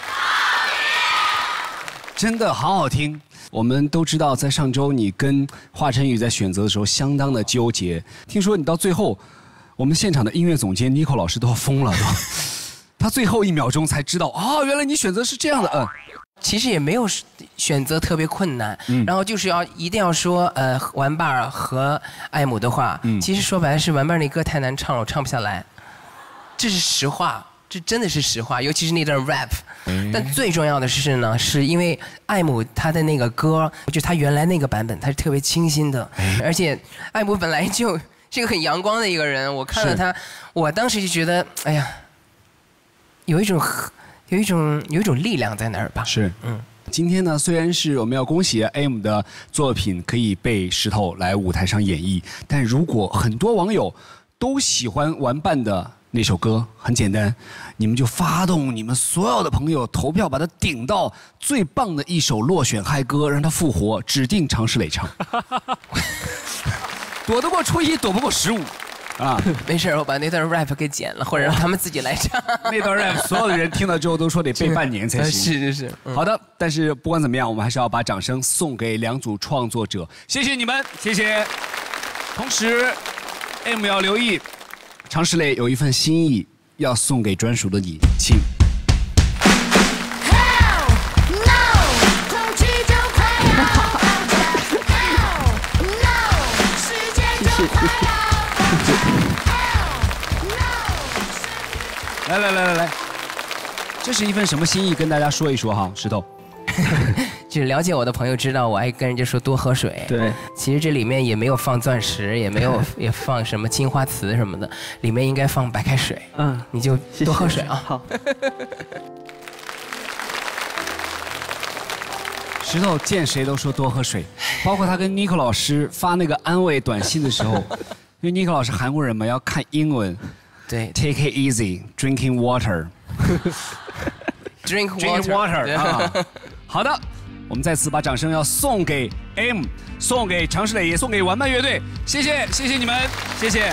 真的好好听。我们都知道，在上周你跟华晨宇在选择的时候相当的纠结。听说你到最后我们现场的音乐总监 Nico 老师都要疯了，他最后1秒钟才知道啊，原来你选择是这样的。 其实也没有选择特别困难，然后就是一定要说玩伴和艾姆的话，其实说白了是玩伴那歌太难唱了，我唱不下来，这是实话。这真的是实话，尤其是那段 rap。但最重要的是呢，是因为艾姆他的那个歌，就他原来那个版本，他是特别清新的，而且艾姆本来就是一个很阳光的一个人。我看了他，我当时就觉得，哎呀，有一种力量在那儿吧。 是，今天呢，虽然是我们要恭喜 AM 的作品可以被石头来舞台上演绎，但如果很多网友都喜欢玩伴的那首歌，很简单，你们就发动你们所有的朋友投票，把它顶到最棒的一首落选嗨歌，让它复活，指定常石磊唱。躲得过初一，躲不过15。 没事，我把那段 rap 给剪了，或者让他们自己来唱。 那段 rap 所有的人听了之后都说得背半年才行。 是。 好的，但是不管怎么样，我们还是要把掌声送给2组创作者，谢谢你们，谢谢。同时 ，M 要留意。常石磊有一份心意要送给专属的你，请。来，这是一份什么心意？跟大家说一说哈，石头。 就是了解我的朋友知道我爱跟人家说多喝水。 对， 其实这里面也没有放钻石，也没有也放什么青花瓷什么的，里面应该放白开水。你就多喝水啊。 好。石头见谁都说多喝水，包括他跟 Nico 老师发那个安慰短信的时候，因为 Nico 老师韩国人嘛，要看英文。 对 ，Take it easy, drinking water。Drink water 啊！好的，我们再次把掌声要送给 M， 送给常石磊，也送给玩伴乐队，谢谢你们，谢谢。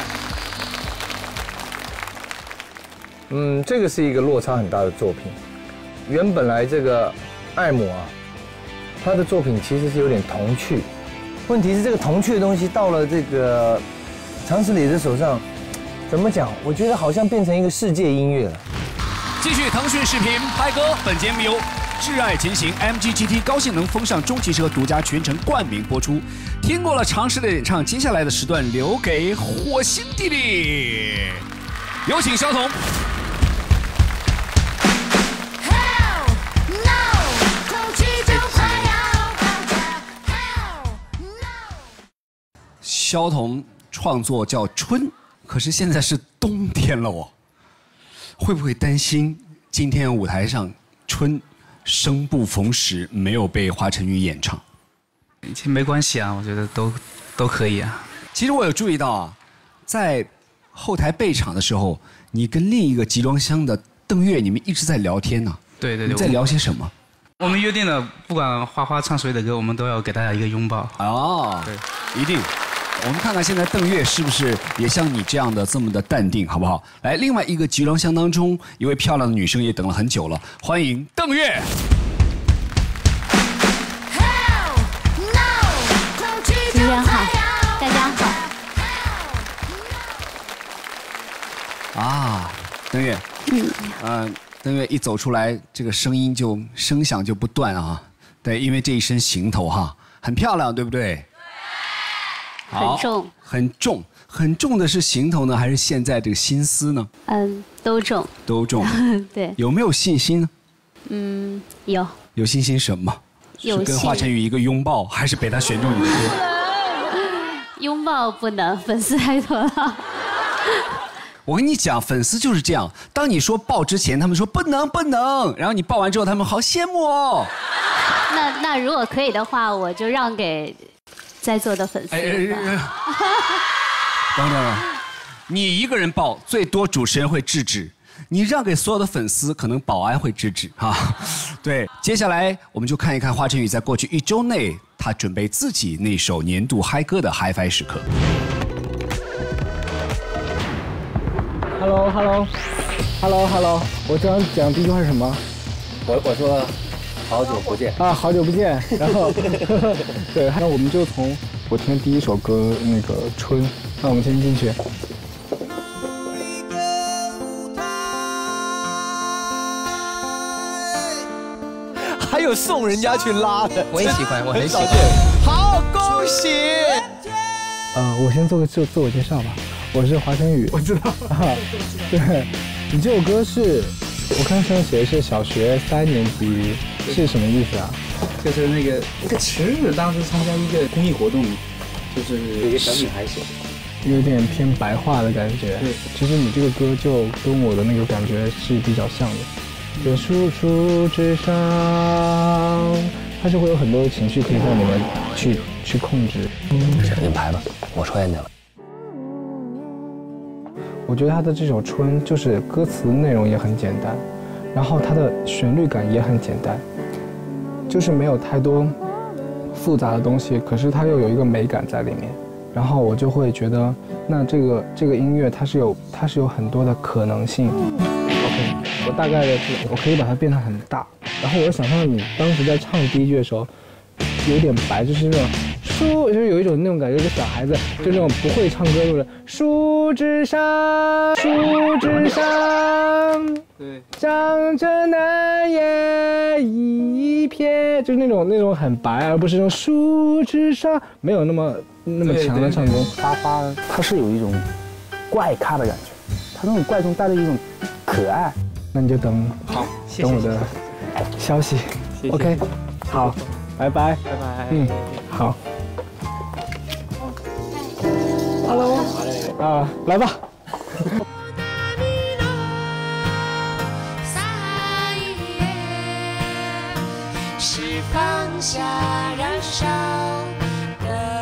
这个是一个落差很大的作品。原本来这个艾姆啊，他的作品其实是有点童趣，问题是这个童趣的东西到了这个常石磊的手上，怎么讲？我觉得好像变成一个世界音乐了。 继续腾讯视频嗨歌，本节目由挚爱前行 MGGT 高性能风尚中级车独家全程冠名播出。听过了常石磊演唱，接下来的时段留给火星弟弟，有请肖彤。肖彤创作叫《春》，可是现在是冬天了哦。会不会担心今天舞台上《春》生不逢时没有被华晨宇演唱？ 其实没关系啊，我觉得都可以啊。 其实我有注意到啊，在后台备场的时候，你跟另一个集装箱的邓越，你们一直在聊天呢。 对， 你在聊些什么？ 我们约定了，不管花花唱谁的歌，我们都要给大家一个拥抱。 哦，对，一定。我们看看现在邓越是不是也像你这样的这么的淡定，好不好？来，另外一个集装箱当中，一位漂亮的女生也等了很久了，欢迎邓越。 主持人好，大家好。 啊，邓越，邓越一走出来，这个声响就不断啊。对，因为这一身行头哈，很漂亮，对不对？ 很重， 很重的是行头呢，还是现在这个心思呢？ 都重。 都重。 对。 有没有信心呢？ 有。 有信心什么？ 有。 是跟华晨宇一个拥抱，还是被他选中你的歌？ 拥抱不能，粉丝太多了。 我跟你讲，粉丝就是这样。当你说抱之前，他们说不能，然后你抱完之后，他们好羡慕哦。 那如果可以的话，我就让给在座的粉丝。 等，你一个人抱，最多主持人会制止；你让给所有的粉丝，可能保安会制止哈。对，接下来我们就看一看华晨宇在过去1周内，他准备自己那首年度嗨歌的嗨翻时刻。 Hello， 我刚刚讲第一句话是什么？ 我说好久不见啊，好久不见。然后，对，那我们就从我听第一首歌那个《春》，那我们先进去。 有送人家去拉的， 我也喜欢，我很喜欢。 好，恭喜！ 我先做个自我介绍吧，我是华晨宇。我知道对，你这首歌是我看上面写的是小学3年级，是什么意思啊？ 就是那个池子当时参加一个公益活动，就是有个小女孩写的。 有点偏白话的感觉。对，其实你这个歌就跟我的那个感觉是比较像的。就树之上，它是会有很多的情绪可以在里面去控制。 你排吧，我抽烟去了。 我觉得他的这首《春》就是歌词内容也很简单，然后它的旋律感也很简单，就是没有太多复杂的东西，可是它又有一个美感在里面。然后我就会觉得，那这个音乐它是有很多的可能性。OK， 我大概的我可以把它变得很大。然后我想象你当时在唱第一句的时候，有点白，就是那种树，就是有一种那种感觉，就是小孩子，就那种不会唱歌，就是树枝上，对，长着南叶一片，就是那种很白，而不是那种树枝上，没有那么强的唱功。 花花它是有一种怪咖的感觉，它那种怪中带着一种可爱。 那你就等我的消息。OK， 好，拜拜。好。Hello， 来吧。 是放下燃烧的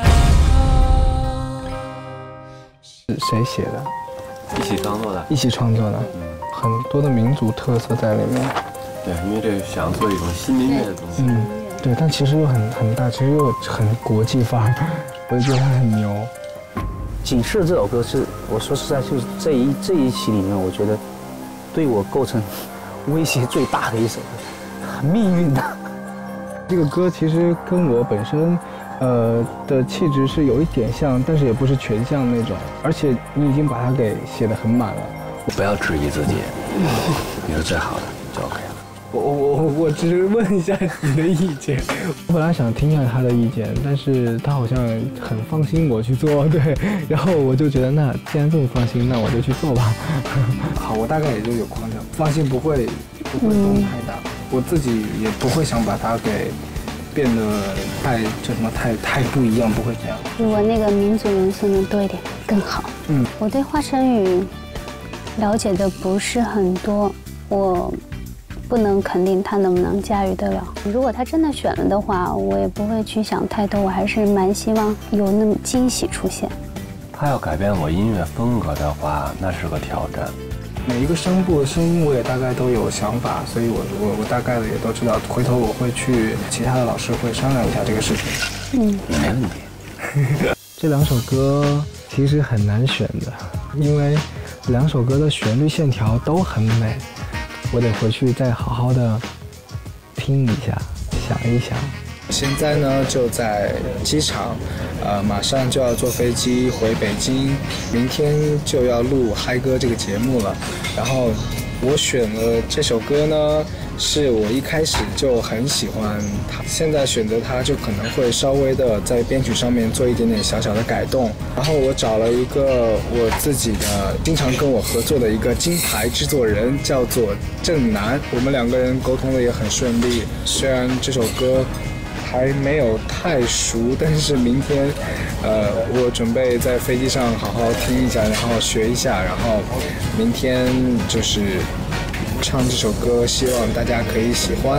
是谁写的？ 一起创作的。 一起创作的，很多的民族特色在里面。 对，因为这想做一种新民乐的东西。 对，但其实又很大，其实又很国际化，我就觉得它很牛。 警示这首歌是我说实在，就是这一期里面，我觉得对我构成威胁最大的一首歌，很命运的。 这个歌其实跟我本身的气质是有一点像，但是也不是全像那种，而且你已经把它给写得很满了。 不要质疑自己，你是最好的就 OK 了。 我只是问一下你的意见。我本来想听一下他的意见，但是他好像很放心我去做，对。然后我就觉得，那既然这么放心，那我就去做吧。好，我大概也就有框架，放心不会动太大。我自己也不会想把它给变得太不一样，不会这样。 如果那个民族元素能多一点更好。我对华晨宇了解的不是很多，我不能肯定他能不能驾驭得了。如果他真的选了的话，我也不会去想太多，我还是蛮希望有那么惊喜出现。 他要改变我音乐风格的话，那是个挑战。 每一个声部的声音我也大概都有想法，所以我大概的也都知道。回头我会去其他的老师会商量一下这个事情。 没问题。 这两首歌其实很难选的，因为两首歌的旋律线条都很美，我得回去再好好的听一下，想一想。现在呢就在机场，马上就要坐飞机回北京，明天就要录嗨歌这个节目了。然后我选了这首歌呢，是我一开始就很喜欢它，现在选择它就可能会稍微的在编曲上面做一点点小小的改动。然后我找了一个我自己的经常跟我合作的一个金牌制作人，叫做郑楠，我们两个人沟通的也很顺利。虽然这首歌还没有太熟，但是明天我准备在飞机上好好听一下，然后学一下，然后明天就是唱这首歌，希望大家可以喜欢。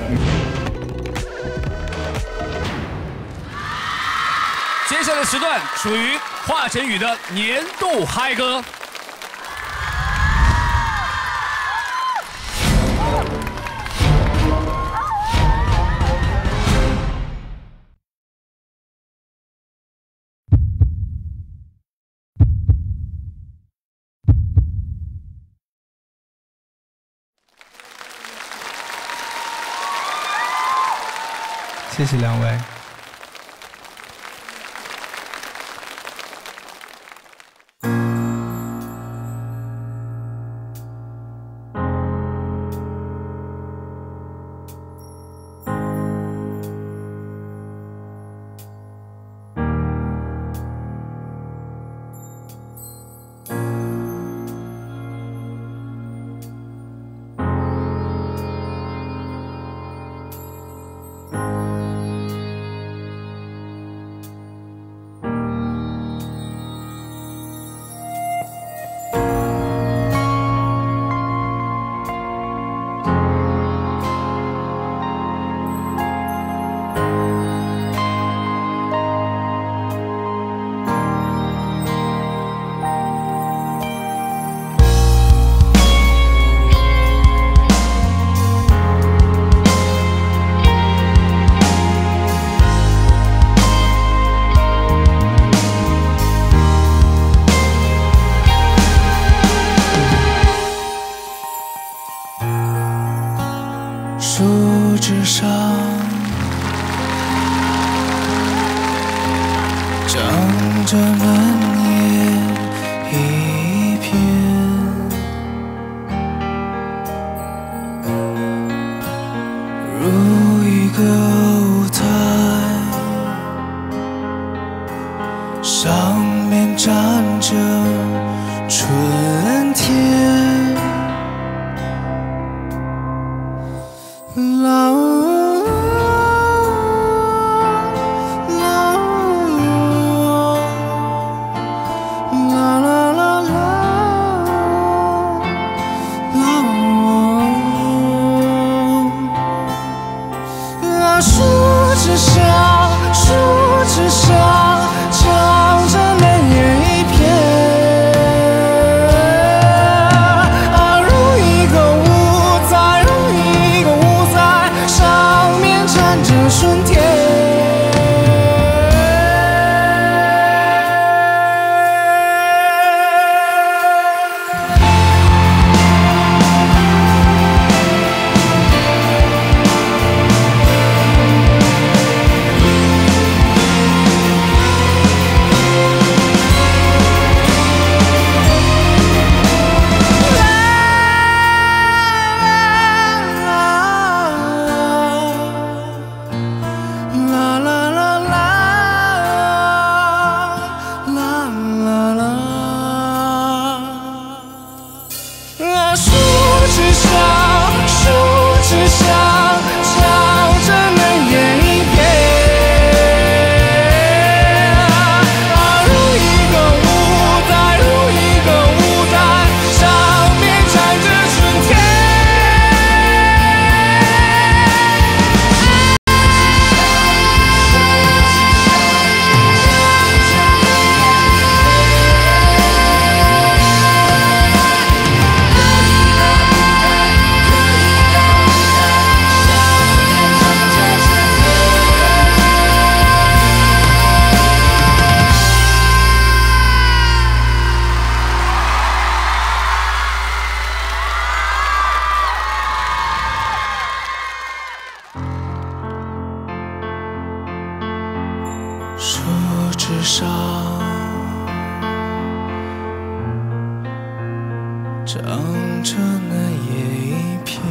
接下来的时段属于华晨宇的年度嗨歌。 谢谢两位。 一个舞台，上面站着春天。啦树枝下，树枝下，藏着泪一片。啊，如一个五彩，如一个五彩，上面站着春天。树枝下，树枝下，藏着泪一片。啊，如一个舞台，如一个舞台，上面站着春天。树枝上长着那叶一片。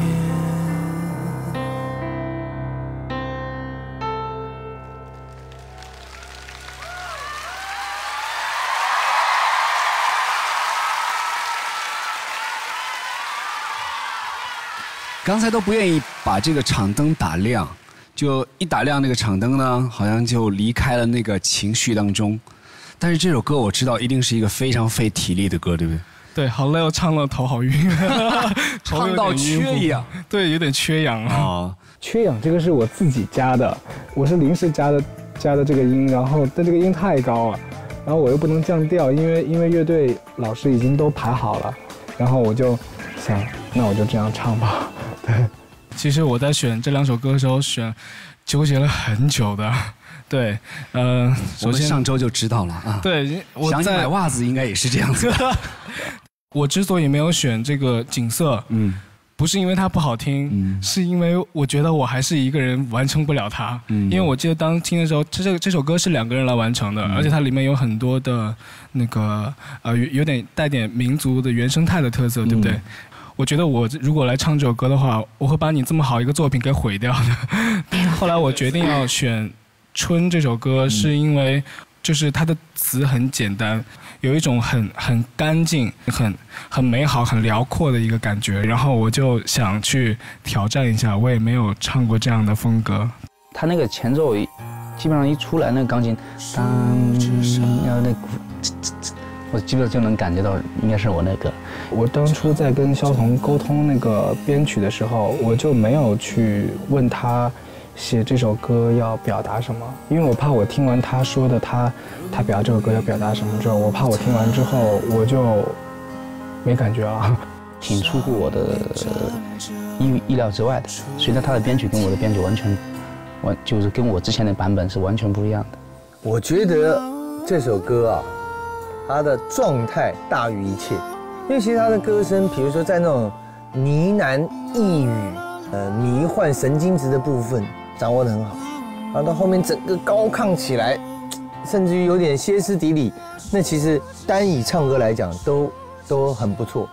刚才都不愿意把这个场灯打亮，就一打亮那个场灯呢，好像就离开了那个情绪当中。但是这首歌我知道一定是一个非常费体力的歌，对不对？ 对，好累，我唱了头好晕， 唱到缺氧。 对，有点缺氧啊。 缺氧这个是我自己加的，我是临时加的这个音，然后但这个音太高了，然后我又不能降调，因为乐队老师已经都排好了，然后我就想，那我就这样唱吧。对， 其实我在选这两首歌的时候纠结了很久的。对， 首先上周就知道了啊。 对， 想起买袜子应该也是这样子的。 我之所以没有选这个景色，不是因为它不好听，是因为我觉得我还是一个人完成不了它。因为我记得当听的时候，这首歌是2个人来完成的，而且它里面有很多的那个有点带点民族的原生态的特色，对不对？我觉得我如果来唱这首歌的话，我会把你这么好一个作品给毁掉的。后来我决定要选《春》这首歌，是因为就是它的词很简单，有一种很干净、很美好、很辽阔的一个感觉。然后我就想去挑战一下，我也没有唱过这样的风格。 它那个前奏基本上一出来，那个钢琴当，然后那鼓，我基本上就能感觉到应该是我那个。 我当初在跟肖彤沟通那个编曲的时候，我就没有去问他写这首歌要表达什么，因为我怕我听完他说的他表达这首歌要表达什么之后，我怕我听完之后我就没感觉了， 挺出乎我的意料之外的。所以呢，他的编曲跟我的编曲就是跟我之前的版本是完全不一样的。 我觉得这首歌啊，它的状态大于一切，因为其实他的歌声，比如说在那种呢喃呓语、迷幻神经质的部分掌握得很好，然后到后面整个高亢起来，甚至于有点歇斯底里，那其实单以唱歌来讲都很不错。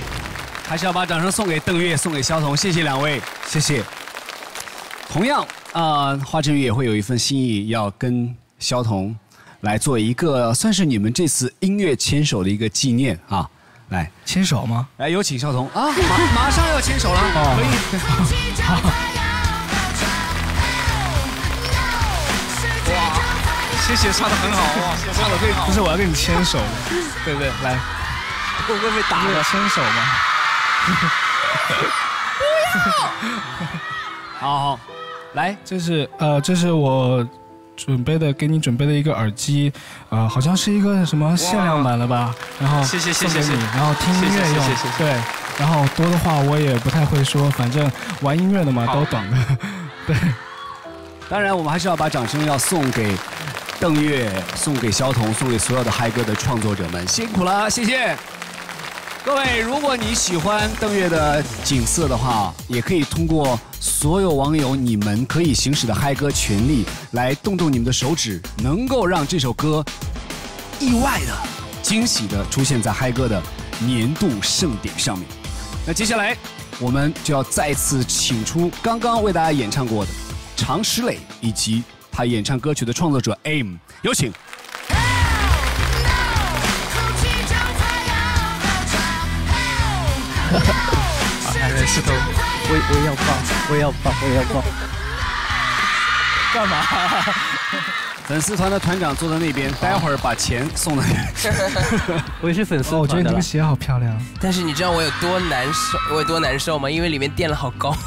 还是要把掌声送给邓越，送给肖彤，谢谢2位，谢谢。同样华晨宇也会有一份心意要跟萧彤来做一个算是你们这次音乐牵手的一个纪念啊。来牵手吗？ 来，有请萧彤啊，马上要牵手了，可以。 哇，谢谢，唱得很好哇，唱得非常好。不是，我要跟你牵手，对不对？来， 会不会被打了？ 牵手吗？ 不要！ 好，来， 这是我给你准备的一个耳机，好像是一个什么限量版的吧，然后谢谢， 然后听音乐用，对，然后多的话我也不太会说，反正玩音乐的嘛都懂的，对。 当然，我们还是要把掌声要送给邓越，送给萧彤，送给所有的嗨歌的创作者们，辛苦了，谢谢。各位，如果你喜欢邓越的景色的话，也可以通过所有网友你们可以行使的嗨歌权利来动动你们的手指，能够让这首歌意外的、惊喜的出现在嗨歌的年度盛典上面。那接下来我们就要再次请出刚刚为大家演唱过的常石磊以及他演唱歌曲的创作者 AIM， 有请。 石头，我要抱，我要抱，我要抱。 干嘛？ 粉丝团的团长坐在那边，待会儿把钱送来。 我也是粉丝团的。 我觉得你这个鞋好漂亮。 但是你知道我有多难受吗？因为里面垫了好高。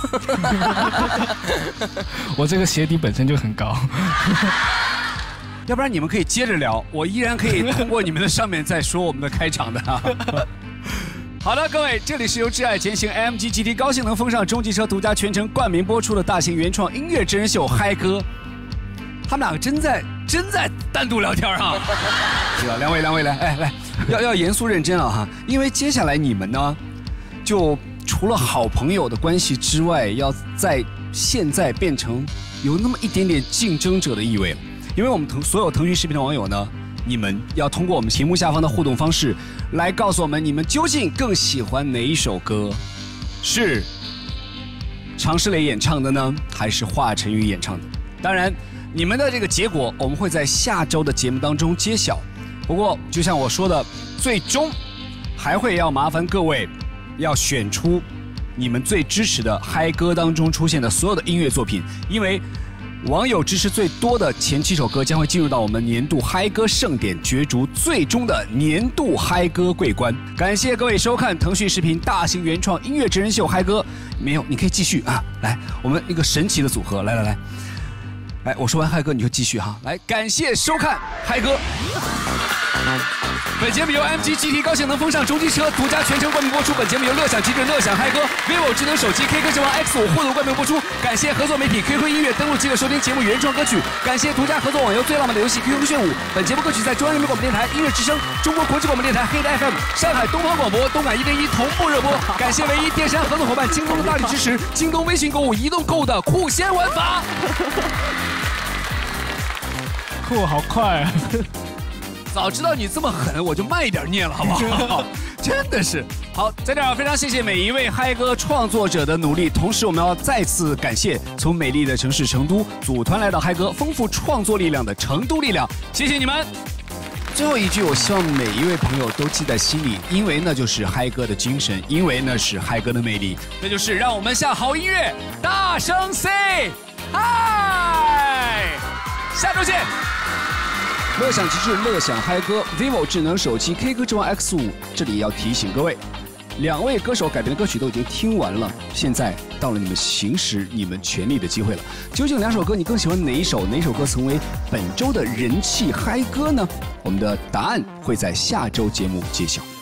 我这个鞋底本身就很高。 要不然你们可以接着聊，我依然可以通过你们的上面再说我们的开场的。好的，各位，这里是由挚爱前行 AMG GT 高性能风尚中级车独家全程冠名播出的大型原创音乐真人秀嗨歌。他们两个真在单独聊天啊！是吧？两位来，要严肃认真了哈，因为接下来你们呢，就除了好朋友的关系之外，要在现在变成有那么一点点竞争者的意味了。因为我们所有腾讯视频的网友呢，你们要通过我们屏幕下方的互动方式来告诉我们，你们究竟更喜欢哪一首歌？是常石磊演唱的呢，还是华晨宇演唱的？当然，你们的这个结果我们会在下周的节目当中揭晓。不过，就像我说的，最终还会要麻烦各位要选出你们最支持的嗨歌当中出现的所有的音乐作品，因为网友支持最多的前7首歌将会进入到我们年度嗨歌盛典，角逐最终的年度嗨歌桂冠。感谢各位收看腾讯视频大型原创音乐真人秀嗨歌。没有，你可以继续啊！来，我们一个神奇的组合，来，我说完嗨歌你就继续哈。来，感谢收看嗨歌。本节目由 MG GT 高性能风尚中级车独家全程冠名播出。本节目由乐享极致乐享嗨歌 vivo 智能手机 K 歌之王 X5 互动冠名播出。感谢合作媒体 QQ 音乐登录即可收听节目原创歌曲。感谢独家合作网游最浪漫的游戏 QQ 炫舞。本节目歌曲在中央人民广播电台音乐之声、中国国际广播电台黑的 FM、上海东方广播、东莞101同步热播。感谢唯一电商合作伙伴京东的大力支持。京东微信购物、移动购物的酷鲜玩法。 酷，好快啊！ 早知道你这么狠，我就慢一点念了，好不好？真的是好，在这儿非常谢谢每一位嗨歌创作者的努力，同时我们要再次感谢从美丽的城市成都组团来到嗨歌、丰富创作力量的成都力量，谢谢你们。最后一句，我希望每一位朋友都记在心里，因为那就是嗨歌的精神，因为那是嗨歌的魅力，那就是让我们向好音乐大声 say 嗨！下周见。乐享极致，乐享嗨歌 vivo 智能手机 K 歌之王 X5。这里要提醒各位，2位歌手改编的歌曲都已经听完了，现在到了你们行使你们权利的机会了。究竟2首歌你更喜欢哪一首？哪首歌成为本周的人气嗨歌呢？我们的答案会在下周节目揭晓。